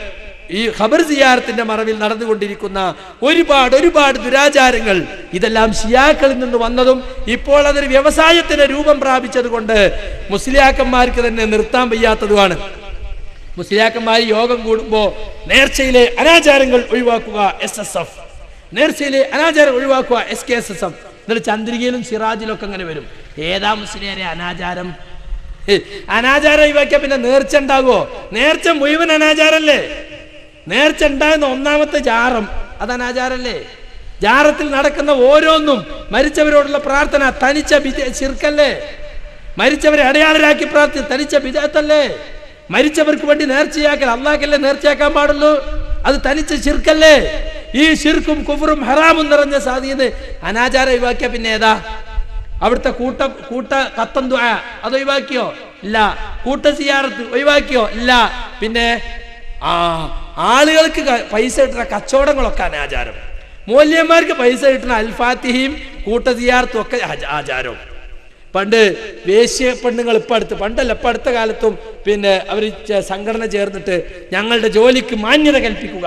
ഈ ഖബർ സിയാറത്തിന്റെ മറവിൽ നടന്നുകൊണ്ടിരിക്കുന്ന ഒരുപാട് ദുരാചാരങ്ങൾ, ഇതെല്ലാം ഷിയാക്കളിൽ നിന്ന് വന്നതും ഇപ്പോൾ അതൊരു വ്യവസായത്തിന് രൂപം പ്രാപിച്ചത് കൊണ്ട് മുസ്ലിയാക്കന്മാർക്ക് തന്നെ നിർത്താൻ വയ്യാത്തതുമാണ്. മുസ്ലിയാക്കന്മാർ യോഗം കൂടുമ്പോൾ നേർച്ചയിലെ അനാചാരങ്ങൾ ഒഴിവാക്കുക SSF, നേർച്ചയിലെ അനാചാരം ഒഴിവാക്കുക SKSSF, എന്നിട്ട് ചന്ദ്രികയിലും സിറാജിലും ഒക്കെ അങ്ങനെ വരും. ഏതാ മുസ്ലിയാരെ അനാചാരം? അനാചാരം ഒഴിവാക്കിയാൽ പിന്നെ നേർച്ച ഉണ്ടാകുമോ? നേർച്ച മുഴുവൻ അനാചാരല്ലേ? നേർച്ച ഉണ്ടാകുന്ന ഒന്നാമത്തെ ജാറം, അത് അനാചാരല്ലേ? ജാറത്തിൽ നടക്കുന്ന ഓരോന്നും മരിച്ചവരോടുള്ള പ്രാർത്ഥന തനിച്ച ശിർക്കല്ലേ? മരിച്ചവരെ അടയാളരാക്കി പ്രാർത്ഥന തനിച്ച ബിദഅത്തല്ലേ? മരിച്ചവർക്ക് വേണ്ടി നേർച്ചയാക്കൽ അള്ളാഹ്ക്കല്ലേ നേർച്ചയാക്കാൻ പാടുള്ളൂ, അത് തനിച്ച ശിർക്കല്ലേ? ഈ ശിർക്കും കുഫറും ഹറാമും നിറഞ്ഞ സാധീന്ന് അനാചാരം ഒഴിവാക്കിയ പിന്നെ ഏതാ? അവിടുത്തെ കൂട്ട കത്തം ദുആ അത് ഒഴിവാക്കിയോ? ഇല്ല. കൂട്ട സിയാറത്ത് ഒഴിവാക്കിയോ? ഇല്ല. പിന്നെ ആളുകൾക്ക് പൈസ കിട്ടുന്ന കച്ചവടങ്ങളൊക്കെ അനാചാരം, മൂല്യന്മാർക്ക് പൈസ കിട്ടുന്ന അൽഫാത്തിഹയും കൂട്ട സിയാറത്തും ഒക്കെ ആചാരം. പണ്ട് വേശ്യ പെണ്ണുങ്ങൾ പണ്ടല്ല ഇപ്പം അടുത്ത കാലത്തും പിന്നെ അവർ സംഘടന ചേർന്നിട്ട് ഞങ്ങളുടെ ജോലിക്ക് മാന്യത കൽപ്പിക്കുക.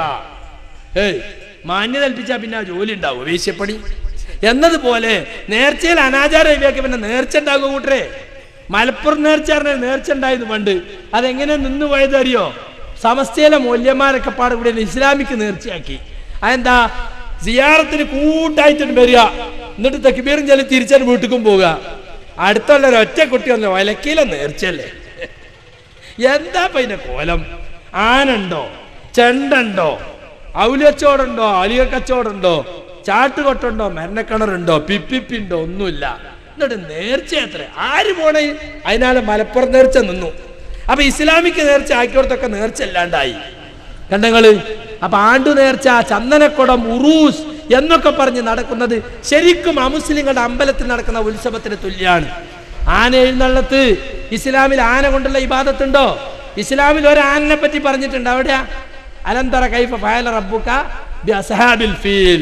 മാന്യത കൽപ്പിച്ചാൽ പിന്നെ ആ ജോലി ഉണ്ടാവും വേശ്യപ്പണി എന്നതുപോലെ നേർച്ചയിൽ അനാചാരം ഒഴിവാക്കി പിന്നെ നേർച്ച ഉണ്ടാകുമോ കൂട്ടരെ? മലപ്പുറം നേർച്ച പറഞ്ഞാൽ നേർച്ച ഉണ്ടായിരുന്നു പണ്ട്. അതെങ്ങനെ നിന്ന് പോയത് അറിയോ? സമസ്തയിലെ മൂല്യന്മാരൊക്കെ പാടെ കൂടി ഇസ്ലാമിക്ക് നേർച്ചയാക്കി. അതെന്താ? സിയാറത്തിന് കൂട്ടായിട്ടുണ്ട് വരിക, എന്നിട്ട് തക്ബീറും ചൊല്ലി തിരിച്ചു വീട്ടിലും പോവുക. അടുത്തുള്ള ഒറ്റ കുട്ടി വന്നു ഒലക്കയിലെ നേർച്ചയല്ലേ? എന്താ പിന്നെ കോലം? ആനുണ്ടോ, ചെണ്ടുണ്ടോ, ഔലിയച്ചോടുണ്ടോ, അലിയ കച്ചവടമുണ്ടോ, ചാട്ടുകൊട്ടുണ്ടോ, മരണക്കിണറുണ്ടോ, പിപ്പിപ്പിണ്ടോ? ഒന്നുമില്ല. എന്നിട്ട് നേർച്ച എത്ര? ആര് പോണേ? അതിനാല് മലപ്പുറം നേർച്ച നിന്നു. അപ്പൊ ഇസ്ലാമിക്ക് നേർച്ച ആക്കിയോടത്തൊക്കെ നേർച്ച അല്ലാണ്ടായി. കണ്ടങ്ങള്? അപ്പൊ ആണ്ടു നേർച്ച, ചന്ദനക്കുടം, ഉറൂസ് എന്നൊക്കെ പറഞ്ഞ് നടക്കുന്നത് ശരിക്കും അമുസ്ലിങ്ങളുടെ അമ്പലത്തിൽ നടക്കുന്ന ഉത്സവത്തിന് തുല്യാണ്. ആന എഴുന്നള്ളത്ത് ഇസ്ലാമിൽ ആന കൊണ്ടുള്ള ഇബാദത്തുണ്ടോ? ഇസ്ലാമിൽ ഒരു ആനനെ പറ്റി പറഞ്ഞിട്ടുണ്ട്. അവിടെയാ അലന്തറ കൈഫ ഫഅല റബ്ബുക ബിഅസ്ഹാബിൽ ഫീൽ.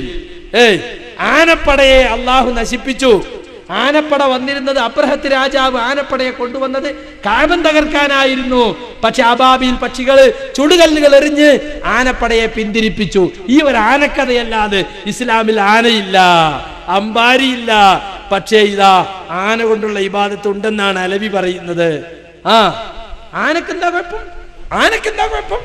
ആനപ്പടയെ അള്ളാഹു നശിപ്പിച്ചു. ആനപ്പട വന്നിരുന്നത് അബ്രഹത്ത് രാജാവ് ആനപ്പടയെ കൊണ്ടുവന്നത് കാബം തകർക്കാനായിരുന്നു. പക്ഷെ അബാബിൽ പക്ഷികള് ചുടുകല്ലുകൾ എറിഞ്ഞ് ആനപ്പടയെ പിന്തിരിപ്പിച്ചു. ഈ ഒരു ആനക്കഥയല്ലാതെ ഇസ്ലാമിൽ ആനയില്ല, അമ്പാരിയില്ല. പക്ഷേ ഇതാ ആന കൊണ്ടുള്ള ഇബാദത്ത് ഉണ്ടെന്നാണ് അലവി പറയുന്നത്. ആനക്കെന്താ കുഴപ്പം? ആനക്കെന്താ കുഴപ്പം?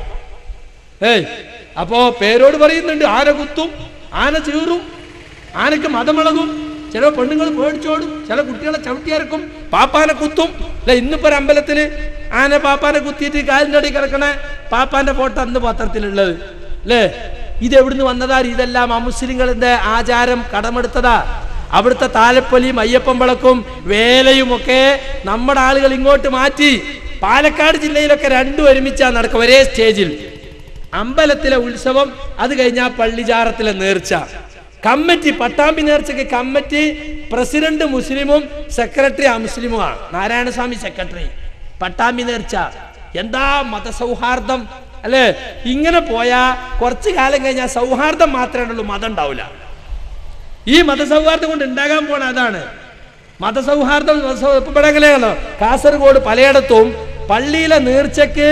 അപ്പോ പേരോട് പറയുന്നുണ്ട് ആന കുത്തും, ആന ചീറും, ആനക്ക് മതമിളകും, ചില പെണ്ണുങ്ങൾ പേടിച്ചോടും, ചില കുട്ടികളെ ചവിട്ടിയിറക്കും, പാപ്പാനെ കുത്തും. അല്ലെ ഇന്നിപ്പോ ഒരു അമ്പലത്തില് ആന പാപ്പാനെ കുത്തിയിട്ട് കാലിൻ്റെ അടി കിടക്കണ പാപ്പാന്റെ ഫോട്ടോ അന്ന് പത്രത്തിലുള്ളത് അല്ലേ? ഇത് എവിടുന്ന് വന്നതാ? ഇതെല്ലാം അമുസ്ലിങ്ങളുടെ ആചാരം കടമെടുത്തതാ. അവിടുത്തെ താലപ്പൊലിയും അയ്യപ്പൻ വിളക്കും വേലയും ഒക്കെ നമ്മുടെ ആളുകൾ ഇങ്ങോട്ട് മാറ്റി. പാലക്കാട് ജില്ലയിലൊക്കെ രണ്ടും ഒരുമിച്ചാ നടക്കുക, ഒരേ സ്റ്റേജിൽ. അമ്പലത്തിലെ ഉത്സവം, അത് കഴിഞ്ഞാൽ പള്ളിജാറത്തിലെ നേർച്ച. കമ്മിറ്റി പട്ടാമ്പി നേർച്ചയ്ക്ക് കമ്മിറ്റി പ്രസിഡന്റ് മുസ്ലിമും സെക്രട്ടറി അമുസ്ലിമുമാണ്. നാരായണസ്വാമി സെക്രട്ടറി. പട്ടാമ്പി നേർച്ച എന്താ മതസൗഹാർദ്ദം അല്ലേ? ഇങ്ങനെ പോയാ കുറച്ചു കാലം കഴിഞ്ഞാൽ സൗഹാർദ്ദം മാത്രമേ ഉള്ളൂ, മതം ഉണ്ടാവില്ല. ഈ മതസൗഹാർദ്ദം കൊണ്ട് ഉണ്ടാകാൻ പോണ അതാണ് മതസൗഹാർദ്ദം. ഇപ്പൊ എങ്ങനെയാണല്ലോ കാസർഗോഡ് പലയിടത്തും പള്ളിയിലെ നേർച്ചയ്ക്ക്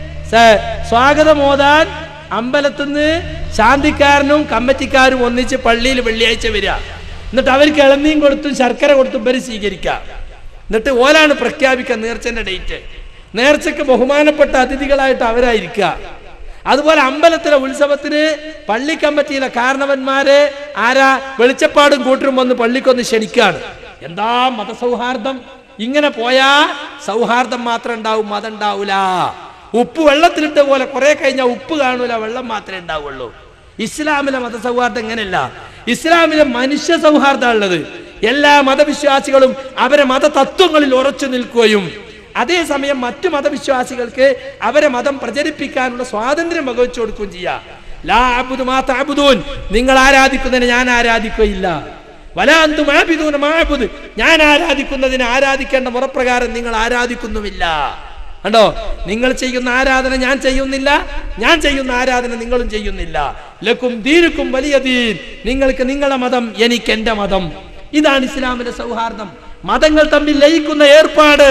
സ്വാഗതം ഓതാൻ അമ്പലത്തിന്ന് ശാന്തിക്കാരനും കമ്മിറ്റിക്കാരും ഒന്നിച്ച് പള്ളിയിൽ വെള്ളിയാഴ്ച വരിക. എന്നിട്ട് അവർക്ക് ഇളനീം കൊടുത്തും ശർക്കര കൊടുത്തും ഇവര് സ്വീകരിക്കുക. എന്നിട്ട് ഓലാണ് പ്രഖ്യാപിക്കുക നേർച്ചന്റെ ഡേറ്റ്. നേർച്ചയ്ക്ക് ബഹുമാനപ്പെട്ട അതിഥികളായിട്ട് അവരായിരിക്കുക. അതുപോലെ അമ്പലത്തിലെ ഉത്സവത്തിന് പള്ളി കമ്മിറ്റിയിലെ കാരണവന്മാരെ ആരാ വെളിച്ചപ്പാടും കൂട്ടരും വന്ന് പള്ളിക്കൊന്ന് ക്ഷണിക്കാണ്. എന്താ മതസൗഹാർദ്ദം? ഇങ്ങനെ പോയാ സൗഹാർദ്ദം മാത്രം ഉണ്ടാവും, മതം ഉണ്ടാവൂല. ഉപ്പ് വെള്ളത്തിലിട്ട പോലെ കുറെ കഴിഞ്ഞാൽ ഉപ്പ് കാണൂല, വെള്ളം മാത്രമേ ഉണ്ടാവുള്ളൂ. ഇസ്ലാമിലെ മതസൗഹാർദ്ദം ഇങ്ങനെയല്ല. ഇസ്ലാമിലെ മനുഷ്യ സൗഹാർദ്ദം ഉള്ളത്. എല്ലാ മതവിശ്വാസികളും അവരെ മതതത്വങ്ങളിൽ ഉറച്ചു നിൽക്കുകയും അതേസമയം മറ്റു മതവിശ്വാസികൾക്ക് അവരെ മതം പ്രചരിപ്പിക്കാനുള്ള സ്വാതന്ത്ര്യം വകവെച്ചു കൊടുക്കുകയും ചെയ്യാം. ലാ അബ്ദു മാ തഅബുദൂൻ, നിങ്ങൾ ആരാധിക്കുന്നതിനെ ഞാൻ ആരാധിക്കുകയില്ല. വലാ അൻതും ആബിദൂന മാ അബ്ദു, ഞാൻ ആരാധിക്കുന്നതിനെ ആരാധിക്കേണ്ട മുറപ്രകാരം നിങ്ങൾ ആരാധിക്കുന്നുമില്ല. കണ്ടോ? നിങ്ങൾ ചെയ്യുന്ന ആരാധന ഞാൻ ചെയ്യുന്നില്ല, ഞാൻ ചെയ്യുന്ന ആരാധന നിങ്ങളും ചെയ്യുന്നില്ല. ലക്കും ദീനുക്കും വലിയ ദീൻ, നിങ്ങൾക്ക് നിങ്ങളുടെ മതം, എനിക്ക് എന്റെ മതം. ഇതാണ് ഇസ്ലാമിലെ സൗഹാർദ്ദം. മതങ്ങൾ തമ്മിൽ ലയിക്കുന്ന ഏർപ്പാട്,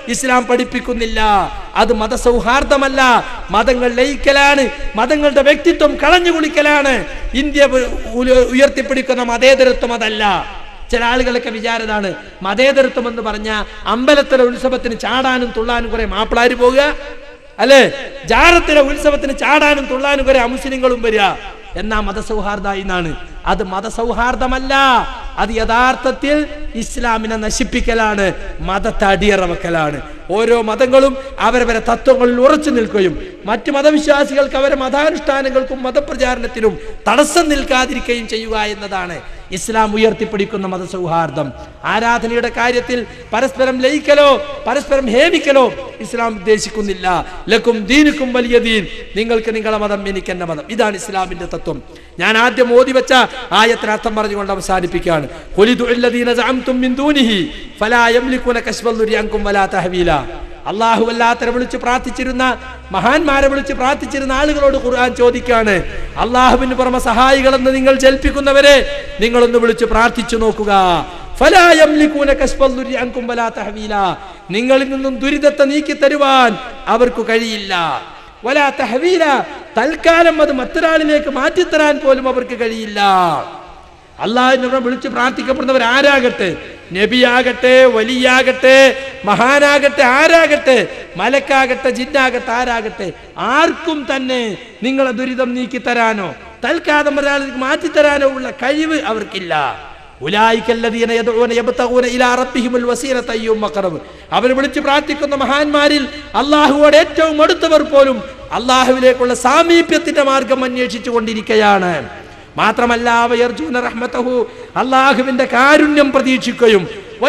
ഇസ്ലാം പഠിപ്പിക്കുന്നില്ല. അത് മതസൗഹാർദ്ദമല്ല, മതങ്ങൾ ലയിക്കലാണ്, മതങ്ങളുടെ വ്യക്തിത്വം കളഞ്ഞു കുളിക്കലാണ്. ഇന്ത്യ ഉയർത്തിപ്പിടിക്കുന്ന മതേതരത്വം അതല്ല. ചില ആളുകളൊക്കെ വിചാരതാണ് മതേതരത്വം എന്ന് പറഞ്ഞ അമ്പലത്തിലെ ഉത്സവത്തിന് ചാടാനും തുള്ളാനും കുറെ മാപ്പിളാര് പോവുക, അല്ലെ? ജാറത്തിലെ ഉത്സവത്തിന് ചാടാനും തുള്ളാനും കുറെ അമുസ്ലിങ്ങളും വരിക, എന്നാ മതസൗഹാർദ്ദമായി എന്നാണ്. അത് മതസൗഹാർദ്ദമല്ല, അത് യഥാർത്ഥത്തിൽ ഇസ്ലാമിനെ നശിപ്പിക്കലാണ്, മതത്തെ അടിയറ വെക്കലാണ്. ഓരോ മതങ്ങളും അവരവരെ തത്വങ്ങളിൽ ഉറച്ചു നിൽക്കുകയും മറ്റു മതവിശ്വാസികൾക്ക് അവരുടെ മതാനുഷ്ഠാനങ്ങൾക്കും മതപ്രചാരണത്തിനും തടസ്സം നിൽക്കാതിരിക്കുകയും ചെയ്യുക എന്നതാണ് ഇസ്ലാം ഉയർത്തിപ്പിടിക്കുന്ന മതസൗഹാർദ്ദം. ആരാധനയുടെ കാര്യത്തിൽ പരസ്പരം ലയിക്കലോ പരസ്പരം ഹേമിക്കലോ ഇസ്ലാം ഉദ്ദേശിക്കുന്നില്ല. ലക്കും ദീനുക്കും വലിയ ദീൻ, നിങ്ങൾക്ക് നിങ്ങളുടെ മതം, എനിക്ക് എന്റെ മതം. ഇതാണ് ഇസ്ലാമിന്റെ തത്വം. ഞാൻ ആദ്യം ഓതി വെച്ച ആയത്തിന് അർത്ഥം പറഞ്ഞുകൊണ്ട് അവസാനിപ്പിക്കുകയാണ്. അള്ളാഹു അല്ലാത്തവരെ വിളിച്ച് പ്രാർത്ഥിച്ചിരുന്ന, മഹാന്മാരെ വിളിച്ച് പ്രാർത്ഥിച്ചിരുന്ന ആളുകളോട് ഖുർആൻ ചോദിക്കാണ്, അള്ളാഹുവിന് പുറമെ സഹായികളെന്ന് നിങ്ങൾ ജൽപ്പിക്കുന്നവരെ നിങ്ങളൊന്ന് വിളിച്ച് പ്രാർത്ഥിച്ചു നോക്കുക. നിങ്ങളിൽ നിന്നും ദുരിതത്തെ നീക്കി തരുവാൻ അവർക്ക് കഴിയില്ല. തൽക്കാലം അത് മറ്റൊരാളിലേക്ക് മാറ്റിത്തരാൻ പോലും അവർക്ക് കഴിയില്ല. അള്ളാഹുവിനെ വിളിച്ച് പ്രാർത്ഥിക്കപ്പെടുന്നവർ ആരാകട്ടെ, നബിയാകട്ടെ, വലിയാകട്ടെ, മഹാനാകട്ടെ, ആരാകട്ടെ, മലക്കാകട്ടെ, ജിന്നാകട്ടെ, ആരാകട്ടെ, ആർക്കും തന്നെ നിങ്ങളെ ദുരിതം നീക്കി തരാനോ തൽക്കാലം ഒരാളിലേക്ക് മാറ്റിത്തരാനോ ഉള്ള കഴിവ് അവർക്കില്ല. അവർ വിളിച്ച് പ്രാർത്ഥിക്കുന്ന മഹാന്മാരിൽ അള്ളാഹുവോട് ഏറ്റവും അടുത്തവർ പോലും അള്ളാഹുവിലേക്കുള്ള സാമീപ്യത്തിന്റെ മാർഗം അന്വേഷിച്ചു കൊണ്ടിരിക്കുകയാണ്. മാത്രമല്ല അള്ളാഹുവിന്റെ കാരുണ്യം പ്രതീക്ഷിക്കുകയും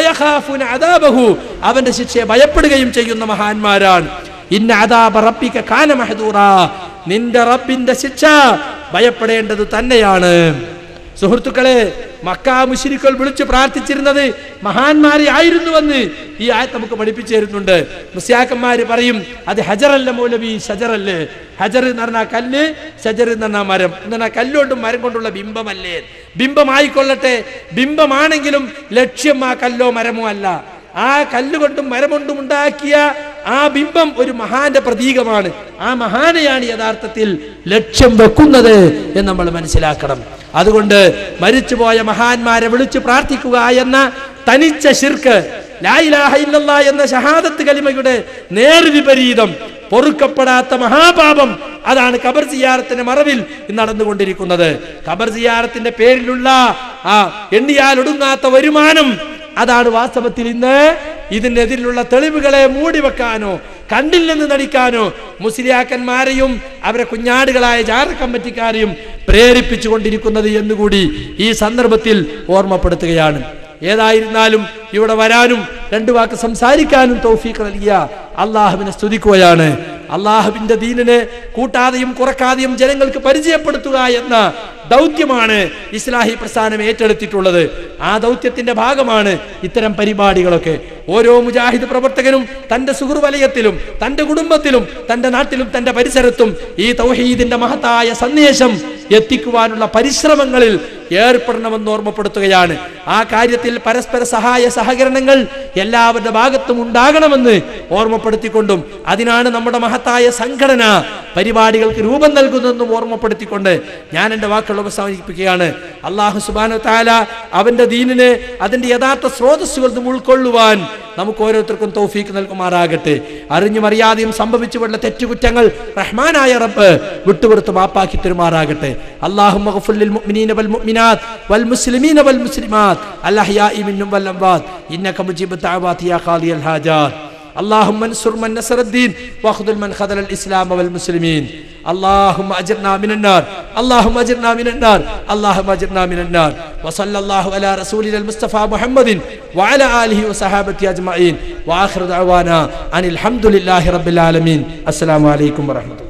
അവന്റെ ശിക്ഷയെ ഭയപ്പെടുകയും ചെയ്യുന്ന മഹാന്മാരാണ്. ഇന്ന അദാബ റബ്ബിക കാന മഹ്ദൂറാ, നിന്റെ റബ്ബിന്റെ ശിക്ഷ ഭയപ്പെടേണ്ടത് തന്നെയാണ്. സുഹൃത്തുക്കളെ, മക്കാ മുശ്രിക്കുകൾ വിളിച്ചു പ്രാർത്ഥിച്ചിരുന്നത് മഹാന്മാരെ ആയിരുന്നുവെന്ന് ഈ ആയത്ത് നമുക്ക് പഠിപ്പിച്ചു തരുന്നുണ്ട്. മുസ്ലിയാക്കന്മാര് പറയും അത് ഹജറല്ല മൗലവി, ഷജറല്ലേ. ഹജർ എന്ന് പറഞ്ഞാൽ കല്ല്, ഷജർ എന്ന് പറഞ്ഞാൽ മരം. എന്ന് പറഞ്ഞാൽ കല്ലുകൊണ്ടും മരം കൊണ്ടുള്ള ബിംബമല്ലേ. ബിംബമായിക്കൊള്ളട്ടെ, ബിംബമാണെങ്കിലും ലക്ഷ്യം ആ കല്ലോ മരമോ അല്ല. ആ കല്ലുകൊണ്ടും മരം കൊണ്ടും ഉണ്ടാക്കിയ ആ ബിംബം ഒരു മഹാന്റെ പ്രതീകമാണ്. ആ മഹാനെയാണ് യഥാർത്ഥത്തിൽ ലക്ഷ്യം വെക്കുന്നത് എന്ന് നമ്മൾ മനസ്സിലാക്കണം. അതുകൊണ്ട് മരിച്ചുപോയ മഹാന്മാരെ വിളിച്ചു പ്രാർത്ഥിക്കുക എന്ന തനിച്ച ശിർക്ക്, ലാ ഇലാഹ ഇല്ലല്ലാഹ് എന്ന ഷഹാദത്ത് കലിമയുടെ നേർവിപരീതം, പൊറുക്കപ്പെടാത്ത മഹാപാപം, അതാണ് ഖബർ സിയാറത്തിന്റെ മറവിൽ നടന്നുകൊണ്ടിരിക്കുന്നത്. ഖബർ സിയാറത്തിന്റെ പേരിലുള്ള ആ എണ്ണിയാൽ ഒടുങ്ങാത്ത വരുമാനം, അതാണ് വാസ്തവത്തിൽ ഇന്ന് ഇതിനെതിരിലുള്ള തെളിവുകളെ മൂടിവെക്കാനോ കണ്ടില്ലെന്ന് നടിക്കാനോ മുസ്ലിയാക്കന്മാരെയും അവരെ കുഞ്ഞാടുകളായ ജാറ കമ്മിറ്റിക്കാരെയും പ്രേരിപ്പിച്ചു കൊണ്ടിരിക്കുന്നത് എന്നുകൂടി ഈ സന്ദർഭത്തിൽ ഓർമ്മപ്പെടുത്തുകയാണ്. ഏതായിരുന്നാലും ഇവിടെ വരാനും രണ്ടു വാക്ക് സംസാരിക്കാനും തൗഫീഖ് നൽകിയ അള്ളാഹുവിനെ സ്തുതിക്കുകയാണ്. അള്ളാഹുവിന്റെ ദീനിനെ കൂട്ടാതെയും കുറക്കാതെയും ജനങ്ങൾക്ക് പരിചയപ്പെടുത്തുക എന്ന ദൗത്യമാണ് ഇസ്ലാഹി പ്രസ്ഥാനം ഏറ്റെടുത്തിട്ടുള്ളത്. ആ ദൗത്യത്തിന്റെ ഭാഗമാണ് ഇത്തരം പരിപാടികളൊക്കെ. ഓരോ മുജാഹിദ് പ്രവർത്തകനും തന്റെ സുഹൃവലയത്തിലും തന്റെ കുടുംബത്തിലും തന്റെ നാട്ടിലും തന്റെ പരിസരത്തും ഈ തൗഹീദിന്റെ മഹത്തായ സന്ദേശം എത്തിക്കുവാനുള്ള പരിശ്രമങ്ങളിൽ ഏർപ്പെടണമെന്ന് ഓർമ്മപ്പെടുത്തുകയാണ്. ആ കാര്യത്തിൽ പരസ്പര സഹായ സഹകരണങ്ങൾ എല്ലാവരുടെ ഭാഗത്തും ഉണ്ടാകണമെന്ന് ഓർമ്മപ്പെടുത്തിക്കൊണ്ടും അതിനാണ് നമ്മുടെ മഹത്തായ സംഘടന പരിപാടികൾക്ക് രൂപം നൽകുന്നതെന്നും ഓർമ്മപ്പെടുത്തിക്കൊണ്ട് ഞാൻ എൻ്റെ വാക്കുകൾ അവസാനിപ്പിക്കുകയാണ്. അല്ലാഹു സുബ്ഹാനഹു വ തആല അവന്റെ ദീനിനെ അതിന്റെ യഥാർത്ഥ സ്രോതസ്സുകളിൽ നിന്നും ഉൾക്കൊള്ളുവാൻ നമുക്ക് ഓരോരുത്തർക്കും തൗഫീഖ് നൽകുമാറാകട്ടെ. അറിഞ്ഞും അറിയാതെയും സംഭവിച്ചുപോയുള്ള തെറ്റുകുറ്റങ്ങൾ റഹ്മാനായ റബ്ബ് വിട്ടുപുറത്ത് മാപ്പാക്കി തരുമാറാകട്ടെ. അല്ലാഹുമ്മ ഗ്ഫിർ ലിൽ മുഅ്മിനീന വൽ മുഅ്മിനാത്ത് വൽ മുസ്ലിമീന വൽ മുസ്ലിമാത്ത് അൽ അഹ്യാഇ മിൻഹും വൽ അംവാത് ഇന്നക മുജീബുദ് ദഅവാതി യാ ഖാദിയൽ ഹാജാത്ത്. اللهم انصر من نصر الدين واخذل من خذل الإسلام والمسلمين. اللهم أجرنا من النار، اللهم أجرنا من النار، اللهم أجرنا من النار. وصلى الله على رسولنا المصطفى محمد وعلى آله وصحابته أجمعين. وآخر دعوانا أن الحمد لله رب العالمين. السلام عليكم ورحمة الله.